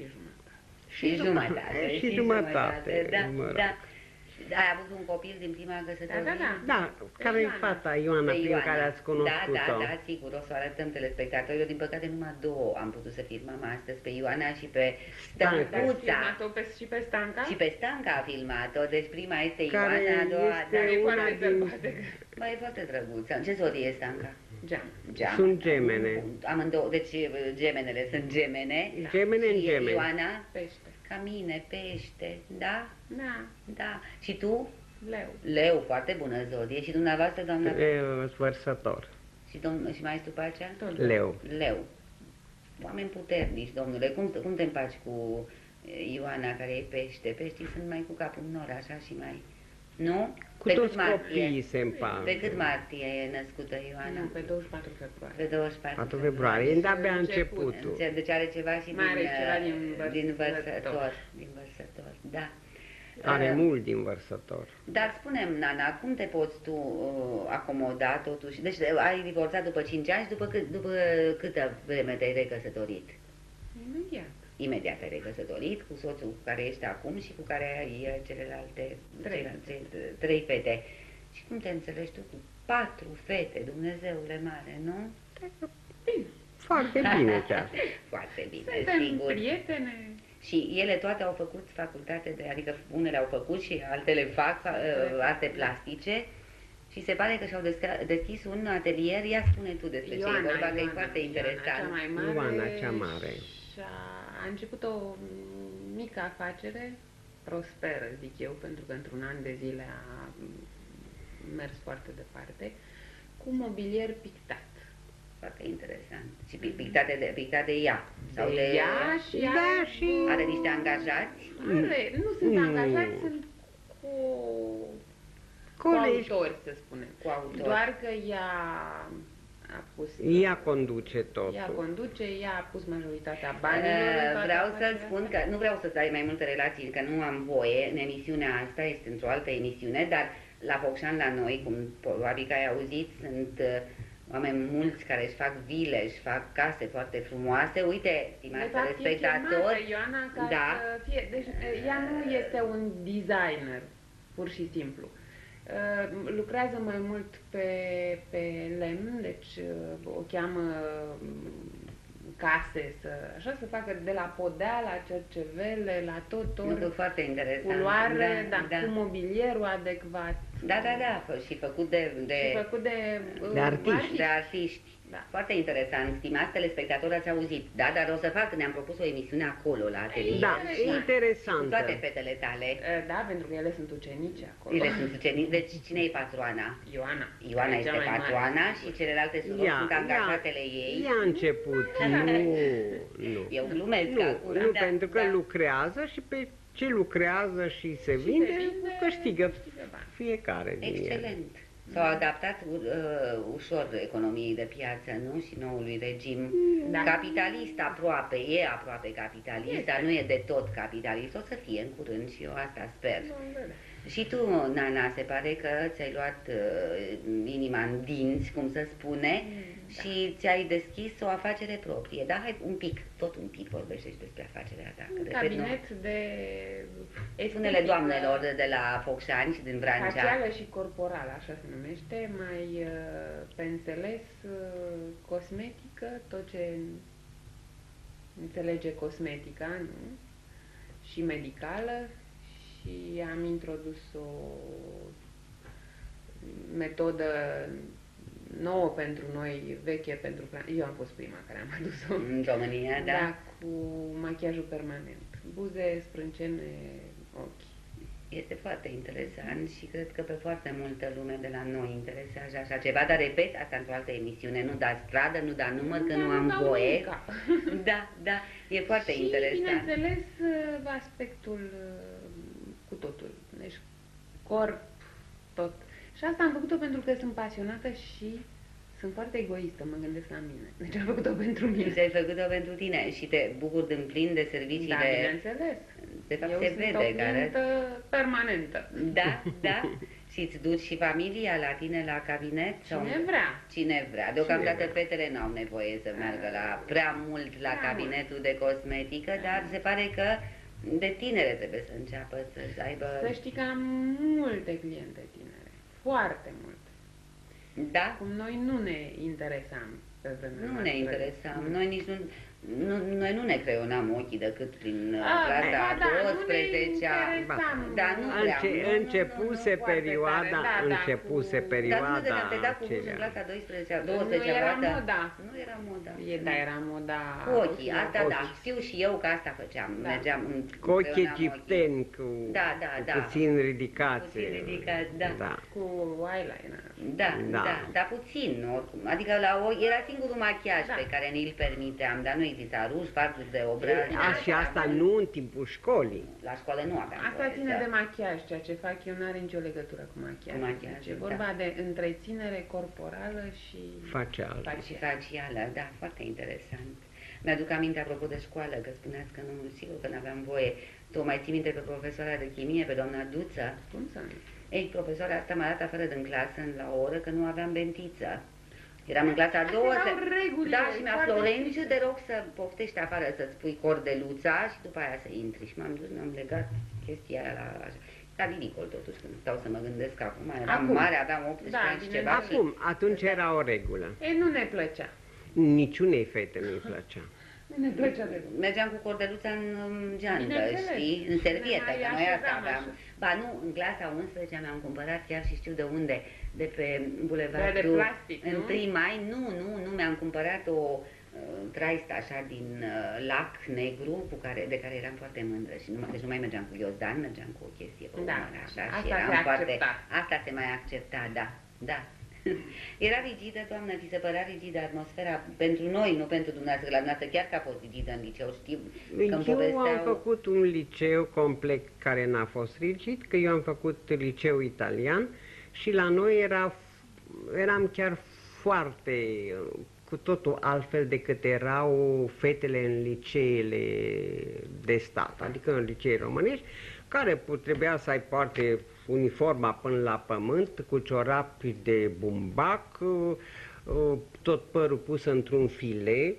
S3: Și jumătate.
S1: Și jumătate. Da,
S2: mă rog.
S1: da. Ai avut un copil din prima căsătorie?
S2: Da, care e fata Ioana prin care ați cunoscut-o?
S1: Da, sigur, o să o arătăm telespectatorilor. Din păcate numai 2 am putut să filmăm astăzi, pe Ioana și pe Stăncuța.
S3: Și pe Stanca?
S1: Și pe Stanca a filmat-o, deci prima este Ioana, a doua...
S3: Care e foarte zărbată.
S1: Băi, e foarte drăguță. Ce zodie e Stanca?
S3: Geam.
S2: Sunt gemene.
S1: Amândouă, deci gemenele sunt gemene.
S2: Gemene în
S1: și
S2: gemene.
S1: Ioana?
S3: Pește.
S1: Ca mine, pește, da?
S3: Da.
S1: Da. Și tu?
S3: Leu.
S1: Leu, foarte bună zodie. Și dumneavoastră, doamna?
S2: Vărsător.
S1: Și maestru Pacea?
S2: Leu.
S1: Leu. Oameni puternici, domnule. Cum te împaci cu Ioana, care e pește? Peștii sunt mai cu capul în nor, așa și mai... Nu?
S2: Cu toți copiii se împac.
S1: Pe cât martie e născută Ioana?
S3: Pe 24 februarie.
S1: Pe 24
S2: februarie. E de-abia începutul.
S1: Deci are ceva și din
S3: vărsător.
S1: Da.
S2: Are mult din vărsător.
S1: Dar spune-mi, Nana, cum te poți tu acomoda totuși? Deci ai divorțat după 5 ani și după câtă vreme te-ai recăsătorit? Imediat te-ai recăsătorit cu soțul cu care ești acum și cu care ai celelalte 3 fete. Și cum te înțelegi tu cu 4 fete, Dumnezeule mare, nu?
S3: Bine.
S2: Foarte bine chiar.
S1: Foarte bine,
S3: Suntem
S1: sigur.
S3: prietene.
S1: Și ele toate au făcut facultate adică unele au făcut și altele fac arte plastice. Și se pare că și-au deschis un atelier. Ia spune tu despre ce e vorba, că e foarte interesant.
S2: Ioana cea mare.
S3: Și a început o mică afacere, prosperă, zic eu, pentru că într-un an de zile a mers foarte departe, cu mobilier pictat.
S1: Foarte interesant. Și pictat de ea. Sau
S3: de ea și
S1: are niște angajați?
S3: Nu sunt angajați, sunt cu autori, să spunem.
S1: Cu autori.
S3: Doar că ea a pus...
S2: Ea conduce totul.
S3: Ea a pus majoritatea banilor.
S1: Vreau să spun că nu vreau să ai mai multe relații, că nu am voie în emisiunea asta, este într-o altă emisiune, dar la Focșani, la noi, cum probabil că ai auzit, sunt oameni mulți care își fac vile, își fac case foarte frumoase. Uite, stimați telespectatori,
S3: Ioana, deci ea nu este un designer, pur și simplu. Lucrează mai mult pe lemn, deci o cheamă case, așa să facă de la podea, la cercevele, la tot,
S1: foarte interesant.
S3: Culoare, cu mobilierul adecvat.
S1: Da, și făcut de artiști. Da. Foarte interesant, stimați telespectatori, ați auzit. Da, dar o să fac, ne-am propus o emisiune acolo, la atelier.
S2: Da, interesant.
S1: Cu toate fetele tale.
S3: Da, pentru că ele sunt ucenici acolo.
S1: Ele sunt ucenici. Deci cine e patroana?
S3: Ioana.
S1: Ioana este patroana și celelalte surori sunt angajatele ei.
S2: Ea a început, nu.
S1: Eu glumesc acum.
S2: Nu, pentru că lucrează și pe ce lucrează și se vinde, câștigă fiecare.
S1: Excelent. S-au adaptat ușor economiei de piață, nu? Și noului regim capitalist aproape, e aproape capitalist, dar nu e de tot capitalist. O să fie în curând și eu asta sper. Și tu, Nana, se pare că ți-ai luat inima în dinți, cum se spune, și ți-ai deschis o afacere proprie. Da, hai tot un pic vorbește și despre afacerea ta.
S3: Un cabinet de...
S1: Spune-le doamnelor de la Focșani și din Vrancea.
S3: Facială și corporală, așa se numește, mai pe înțeles cosmetică, tot ce înțelege cosmetica, nu? Și medicală. Și am introdus o metodă nouă pentru noi, veche pentru... Eu am fost prima care am adus-o.
S1: În România, da?
S3: Da, cu machiajul permanent. Buze, sprâncene, ochi.
S1: Este foarte interesant și cred că pe foarte multă lume de la noi interesează așa ceva, dar repet, asta într-o altă emisiune, nu da stradă, nu da număr, că nu am voie. Da, e foarte interesant.
S3: Și, bineînțeles, aspectul cu totul, deci corp, tot. Și asta am făcut-o pentru că sunt pasionată și sunt foarte egoistă, mă gândesc la mine. Deci am făcut-o pentru mine.
S1: Și ai făcut-o pentru tine și te bucuri din plin de serviciile...
S3: Da, bineînțeles.
S1: De fapt,
S3: eu
S1: se
S3: sunt
S1: vede,
S3: o clientă permanentă.
S1: Da. Și îți duci și familia la tine la cabinet?
S3: Cine vrea.
S1: Cine vrea. Deocamdată fetele n-au nevoie să meargă prea mult la cabinetul de cosmetică, dar se pare că de tinere trebuie să înceapă să aibă...
S3: Să știi că am multe cliente tinere, foarte multe.
S1: Da?
S3: Cum noi nu ne interesam pe vremea
S1: noastră. Nu ne interesam, noi nici nu... Noi nu ne creionam ochii decât prin clasa 12-a.
S2: Da, începuse perioada,
S1: Dar nu te da cuvântul în clasa 12-a, 12-a. Nu era moda.
S3: Da, era moda.
S1: Cu ochii, asta da. Știu și eu că asta făceam. Mergeam
S2: cu ochii egipteni, cu puțin ridicați.
S1: Da.
S3: Cu eyeliner.
S1: Da, puțin, oricum. Adică era singurul machiaj pe care ni-l permiteam, dar nu exista ruj, farfuri de obraz.
S2: Și asta nu în timpul școlii.
S1: La școală nu aveam.
S3: Asta ține de machiaj, ceea ce fac eu nu are nicio legătură cu machiaj. E vorba de întreținere corporală și
S1: facială. Da, foarte interesant. Mi-aduc aminte, apropo de școală, că spuneați că nu, sigur că n-aveam voie. Tu mai ții minte pe profesoara de chimie, pe doamna Duță?
S3: Cum să nu?
S1: Ei, profesoara asta m-a dat afară din clasă la o oră că nu aveam bentiță. Eram în clasa a doua, da, și mi-a Florențiu, te rog să poftești afară, să-ți pui cordeluța și după aia să intri. Și m-am dus, mi-am legat chestia aia la așa. Ca ridicol totuși, când stau să mă gândesc acum, eram mare, aveam 18 ani și ceva.
S2: Acum, atunci era o regulă.
S3: Nu ne plăcea.
S2: Niciunei fete nu-i plăcea.
S3: Nu ne plăcea de
S1: mergeam cu cordeluța în geantă, știi? În servietă, că noi asta aveam. Ba nu, în clasa 11 mi-am cumpărat chiar și știu de unde, de pe bulevardul în mai. Nu, mi-am cumpărat o traistă așa din lac negru de care eram foarte mândră și deci nu mai mergeam cu iozdan, mergeam cu o chestie pe umăr, așa, și eram foarte... Asta se mai accepta, da. Era rigidă, doamnă, ți se părea rigidă atmosfera pentru noi, nu pentru dumneavoastră, la dumneavoastră chiar că a fost rigidă în liceu, știu că
S2: eu am făcut un liceu complet care n-a fost rigid, că eu am făcut liceu italian și la noi eram chiar foarte cu totul altfel decât erau fetele în liceele de stat, adică în licee românești, care trebuia să ai poate uniforma până la pământ, cu ciorapi de bumbac, tot părul pus într-un file.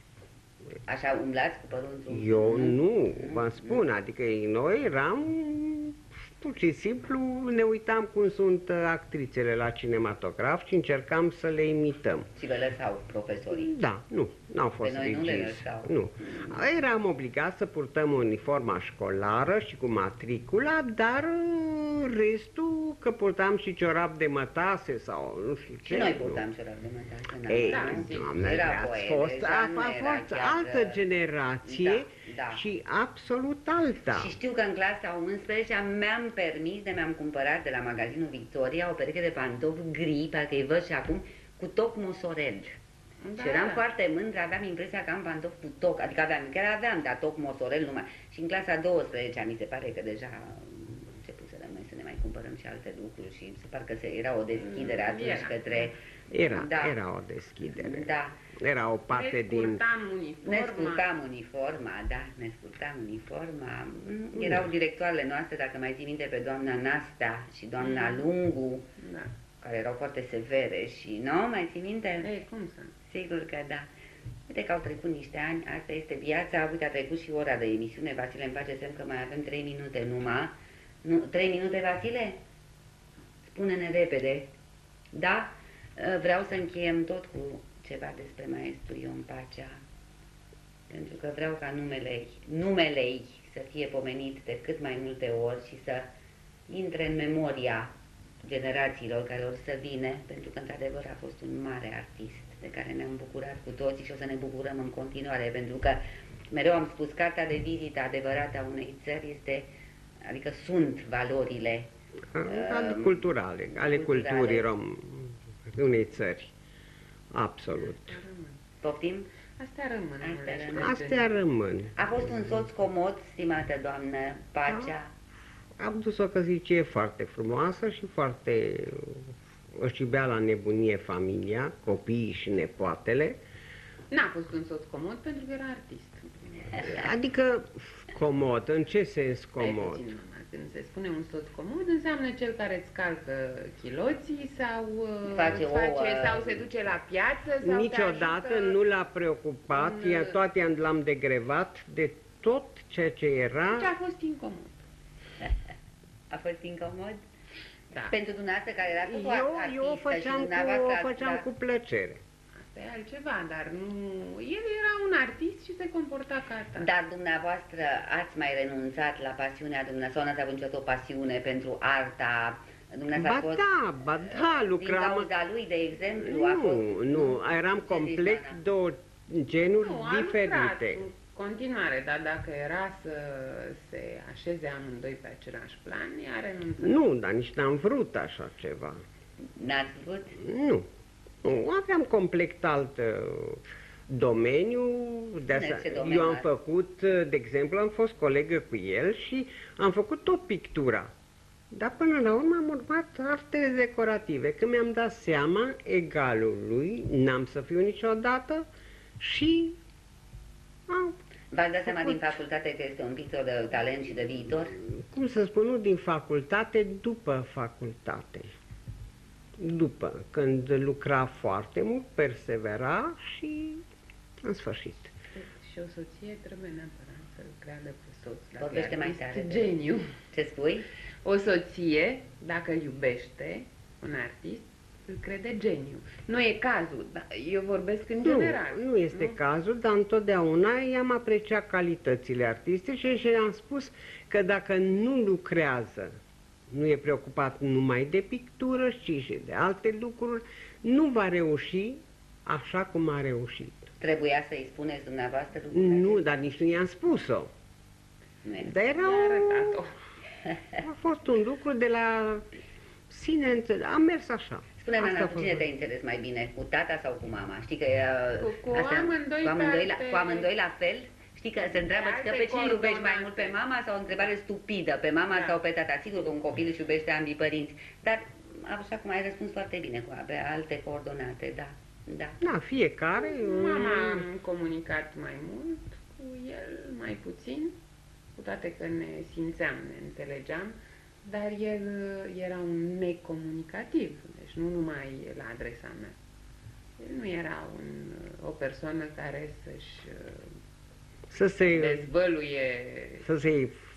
S1: Așa umblați cu părul într-un file?
S2: Eu nu, vă spun, adică noi eram Pur și simplu ne uitam cum sunt actrițele la cinematograf și încercam să le imităm.
S1: Și vă lăsau profesorii?
S2: Da, nu, n-au fost rigizi. Nu. Eram obligați să purtăm uniforma școlară și cu matricula, dar restul, că purtam și ciorap de mătase sau nu știu ce.
S1: Și noi purtam ciorap de mătase.
S2: Ei, doamne, a fost altă generație și absolut alta.
S1: Și știu că în clasa 11 mi-am permis, mi-am cumpărat de la magazinul Victoria o pereche de pantofi gri, parcă îi văd și acum, cu toc mosorel. Și eram foarte mândră, aveam impresia că am pantofi cu toc, adică aveam, dar toc mosorel numai. Și în clasa 12 mi se pare că deja începuserăm noi să ne mai cumpărăm și alte lucruri și se pare că era o deschidere atunci către...
S2: Era o deschidere.
S1: Da.
S2: Era o parte din...
S1: Ne scurtam uniforma, da, ne scurtam uniforma. Erau directoarele noastre, dacă mai ții minte, pe doamna Nasta și doamna Lungu, care erau foarte severe și, nu? Mai ții minte?
S3: Ei, cum să?
S1: Sigur că da. Uite că au trecut niște ani, asta este viața, uite, a trecut și ora de emisiune. Vasile, îmi face semn că mai avem 3 minute numai. 3 minute, Vasile? Spune-ne repede. Da? Vreau să încheiem tot cu ceva despre maestru Ion Pacea, pentru că vreau ca numele ei să fie pomenit de cât mai multe ori și să intre în memoria generațiilor care or să vină, pentru că într-adevăr a fost un mare artist de care ne-am bucurat cu toții și o să ne bucurăm în continuare, pentru că mereu am spus, cartea de vizită adevărată a unei țări este, adică sunt valorile
S2: culturale, ale culturii unei țări. Absolut.
S1: Poftim?
S3: Astea rămân.
S1: A fost un soț comod, stimată doamnă Pacea?
S2: Am dus o căsnicie foarte frumoasă și foarte... își iubea la nebunie familia, copiii și nepoatele.
S3: N-a fost un soț comod pentru că era artist.
S2: Adică comod, în ce sens comod?
S3: Când se spune un soț comod, înseamnă cel care îți calcă chiloții sau sau se duce la piață sau
S2: niciodată nu l-a preocupat, toate l-am degrevat de tot ceea ce era.
S3: Deci a fost incomod.
S1: A fost incomod?
S3: Da.
S1: Pentru dumneavoastră care era tot artistă
S2: eu o făceam cu plăcere.
S3: Asta e altceva, dar nu... El era un artist și se comporta ca atare.
S1: Dar dumneavoastră ați mai renunțat la pasiunea dumneavoastră, sau n-ați avut niciodată o pasiune pentru arta?
S2: Ba da, lucram...
S1: Din cauza lui, de exemplu,
S2: Nu, eram complet două genuri diferite.
S3: În continuare, dar dacă era să se așeze amândoi pe același plan, i-a renunțat.
S2: Nu, dar nici n-am vrut așa ceva.
S1: N-ați vrut?
S2: Nu. Aveam complet alt domeniu. Eu am făcut, de exemplu, am fost colegă cu el și am făcut tot pictura. Dar până la urmă am urmat artele decorative. Când mi-am dat seama, egalul lui, n-am să fiu niciodată și...
S1: V-ați dat seama din facultate că este un pictor de talent și de viitor?
S2: Cum să spun, nu din facultate, după facultate. După, când lucra foarte mult, persevera și în sfârșit.
S3: Și o soție trebuie neapărat să-l creadă pe soț.
S1: Vorbește mai tare.
S3: Geniu.
S1: Ce spui?
S3: O soție, dacă iubește un artist, îl crede geniu. Nu e cazul, dar eu vorbesc în general.
S2: Nu este cazul, dar întotdeauna i-am apreciat calitățile artistice și i-am spus că dacă nu lucrează, nu e preocupat numai de pictură, ci și de alte lucruri, nu va reuși așa cum a reușit.
S1: Trebuia să-i spuneți dumneavoastră lucrurile?
S2: Nu, dar nici nu i-am spus-o. Dar era a fost un lucru de la sine, am mers așa.
S1: Spune-mi, Ana, cu cine te-ai înțeles mai bine? Cu tata sau cu mama? Știi că
S3: cu
S1: amândoi la fel? Știi că se întreabă că pe cine iubești mai mult, pe mama sau o întrebare stupidă, pe mama sau pe tata? Sigur că un copil își iubește ambii părinți, dar așa cum ai răspuns foarte bine, cu alte coordonate, da.
S2: Da, fiecare...
S3: Mama am comunicat mai mult, cu el mai puțin, cu toate că ne simțeam, ne înțelegeam, dar el era un necomunicativ, deci nu numai la adresa mea. El nu era o persoană care să-și dezvăluie...
S2: Să se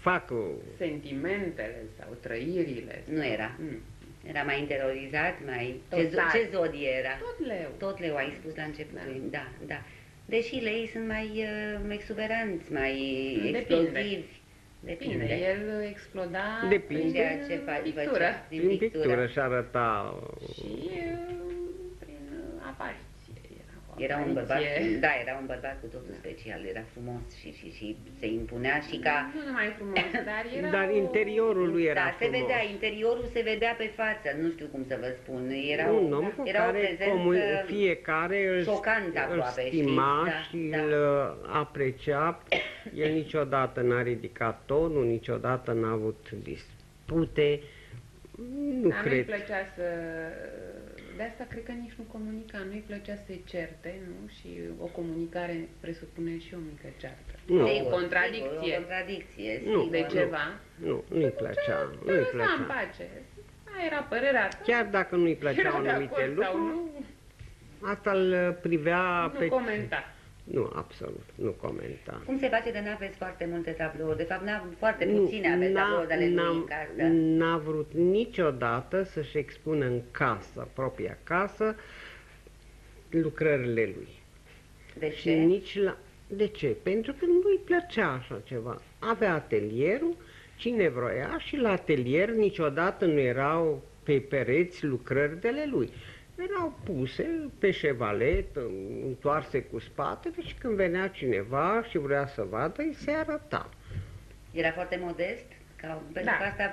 S2: fac
S3: sentimentele sau trăirile.
S1: Nu era. Era mai interiorizat, mai... Ce zodie era?
S3: Tot leu.
S1: Tot leu, ai spus la început. Da, da. Deși leii sunt mai exuberanți, mai explozivi.
S3: Depinde. El exploda
S2: din
S3: pictură.
S2: Din pictură și arăta...
S3: Și prin apariție.
S1: Era un bărbat, da, era un bărbat cu totul special, era frumos și se impunea și ca...
S3: Nu numai frumos, dar era...
S2: Dar interiorul lui era frumos.
S1: Se vedea, interiorul se vedea pe față, nu știu cum să vă spun. Era
S2: un om cu care fiecare îl stima și îl aprecia. El niciodată n-a ridicat tonul, niciodată n-a avut dispute. Nu cred.
S3: Nu-i plăcea să... De asta cred că nici nu comunica, nu-i plăcea să se certe, nu? Și o comunicare presupune și o mică ceartă.
S2: Nu.
S3: O contradicție.
S1: O contradicție,
S2: nu,
S3: de ceva.
S2: Nu-i plăcea. Nu-i plăcea.
S3: În pace. Aia era părerea ta.
S2: Chiar dacă nu-i plăceau anumite lucruri, asta îl privea pe...
S3: Nu comenta.
S2: Nu, absolut, nu comenta.
S1: Cum se face de n-aveți foarte multe tablouri? De fapt, foarte puține aveți tablouri ale lui în casă.
S2: N-a vrut niciodată să-și expună în casă, propria casă, lucrările lui.
S1: De ce?
S2: Și nici la... De ce? Pentru că nu-i plăcea așa ceva. Avea atelierul, cine vroia, și la atelier niciodată nu erau pe pereți lucrările lui. Erau puse pe șevalet, întoarse cu spatele și când venea cineva și vrea să vadă, îi se arăta.
S1: Era foarte modest? Pentru că asta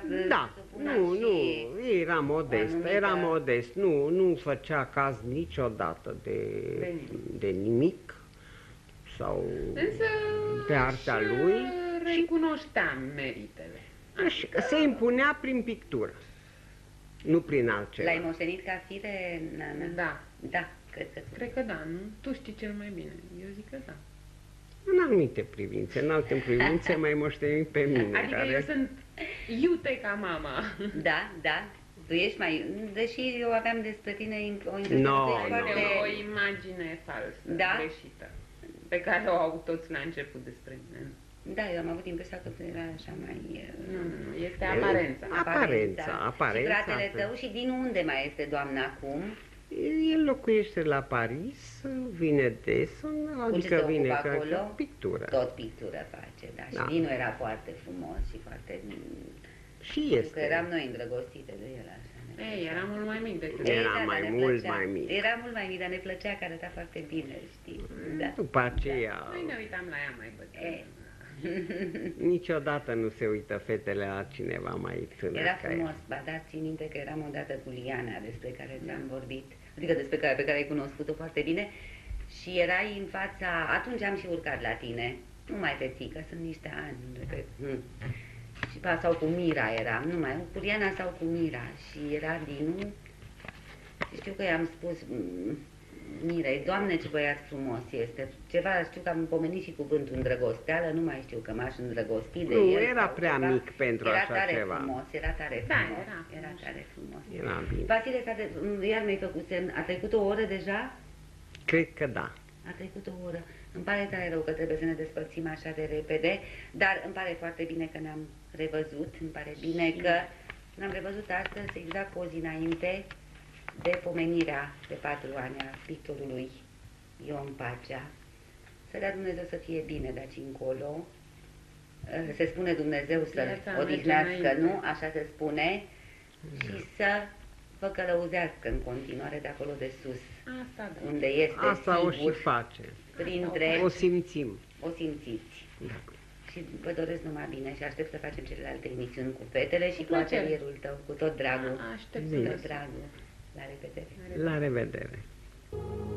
S2: era modest, era modest, nu făcea caz niciodată de nimic sau de arta lui.
S3: Recunoșteam meritele.
S2: Se impunea prin pictură. Nu prin altceva.
S1: L-ai moștenit ca fire, Nana?
S3: Da.
S1: Da, cred că
S3: da, nu? Tu știi cel mai bine. Eu zic că da.
S2: În anumite privințe, în alte privințe mai moștenit pe mine.
S3: Adică eu sunt iute ca mama.
S1: Da, da. Tu ești mai... Deși eu aveam despre tine o
S3: o imagine falsă, greșită, pe care o au toți la început despre mine.
S1: Da, eu am avut impresia că tu era așa mai...
S3: Nu, este aparența.
S2: Aparența.
S1: Și fratele tău, și din unde mai este doamna acum?
S2: El locuiește la Paris, vine des, adică vine
S1: acolo?
S2: Pictură.
S1: Tot pictură face, da. Și Dinu era foarte frumos și foarte...
S2: Și este.
S1: Că eram noi îndrăgostite de el așa.
S3: Ei, era mult mai mic decât...
S2: Era mult mai mic.
S1: Era mult mai mic, dar ne plăcea că arăta foarte bine, știi? Da.
S2: După aceea...
S3: Noi ne uitam la ea mai bătrână.
S2: Niciodată nu se uită fetele la cineva mai tânăr.
S1: Era frumos, ba da, țin minte că eram odată cu Liana, despre care ți-am vorbit, adică pe care ai cunoscut-o foarte bine, și erai în fața, atunci am și urcat la tine, nu mai fețică, sunt niște ani, și sau cu Mira eram, nu mai, cu Liana sau cu Mira, și era Dinu, și știu că i-am spus... Mirei, Doamne, ce băiat frumos este. Ceva, știu că am pomenit și cuvântul îndrăgosteală, nu mai știu că m-aș îndrăgosti de el.
S2: Nu, era prea mic pentru așa ceva.
S1: Era tare frumos, era tare frumos.
S2: Era bine.
S1: Vasile, iar mi-ai făcut semn, a trecut o oră deja?
S2: Cred că da.
S1: A trecut o oră. Îmi pare tare rău că trebuie să ne despărțim așa de repede, dar îmi pare foarte bine că ne-am revăzut, îmi pare bine că ne-am revăzut astăzi, exact cu o zi înainte de pomenirea de 4 ani a pictorului Ion Pacea. Să dea Dumnezeu să fie bine de aici încolo. Se spune Dumnezeu să-l odihnească, nu? Așa se spune. Și să vă călăuzească în continuare de acolo de sus.
S3: Asta, da.
S1: Unde este
S2: asta
S1: sigur,
S2: o și face. O simțim.
S1: O simțiți. Da. Și vă doresc numai bine și aștept să facem celelalte emisiuni cu fetele și cu atelierul tău, cu tot dragul.
S3: Aștept
S1: cu tot dragul. La revedere!
S2: La revedere!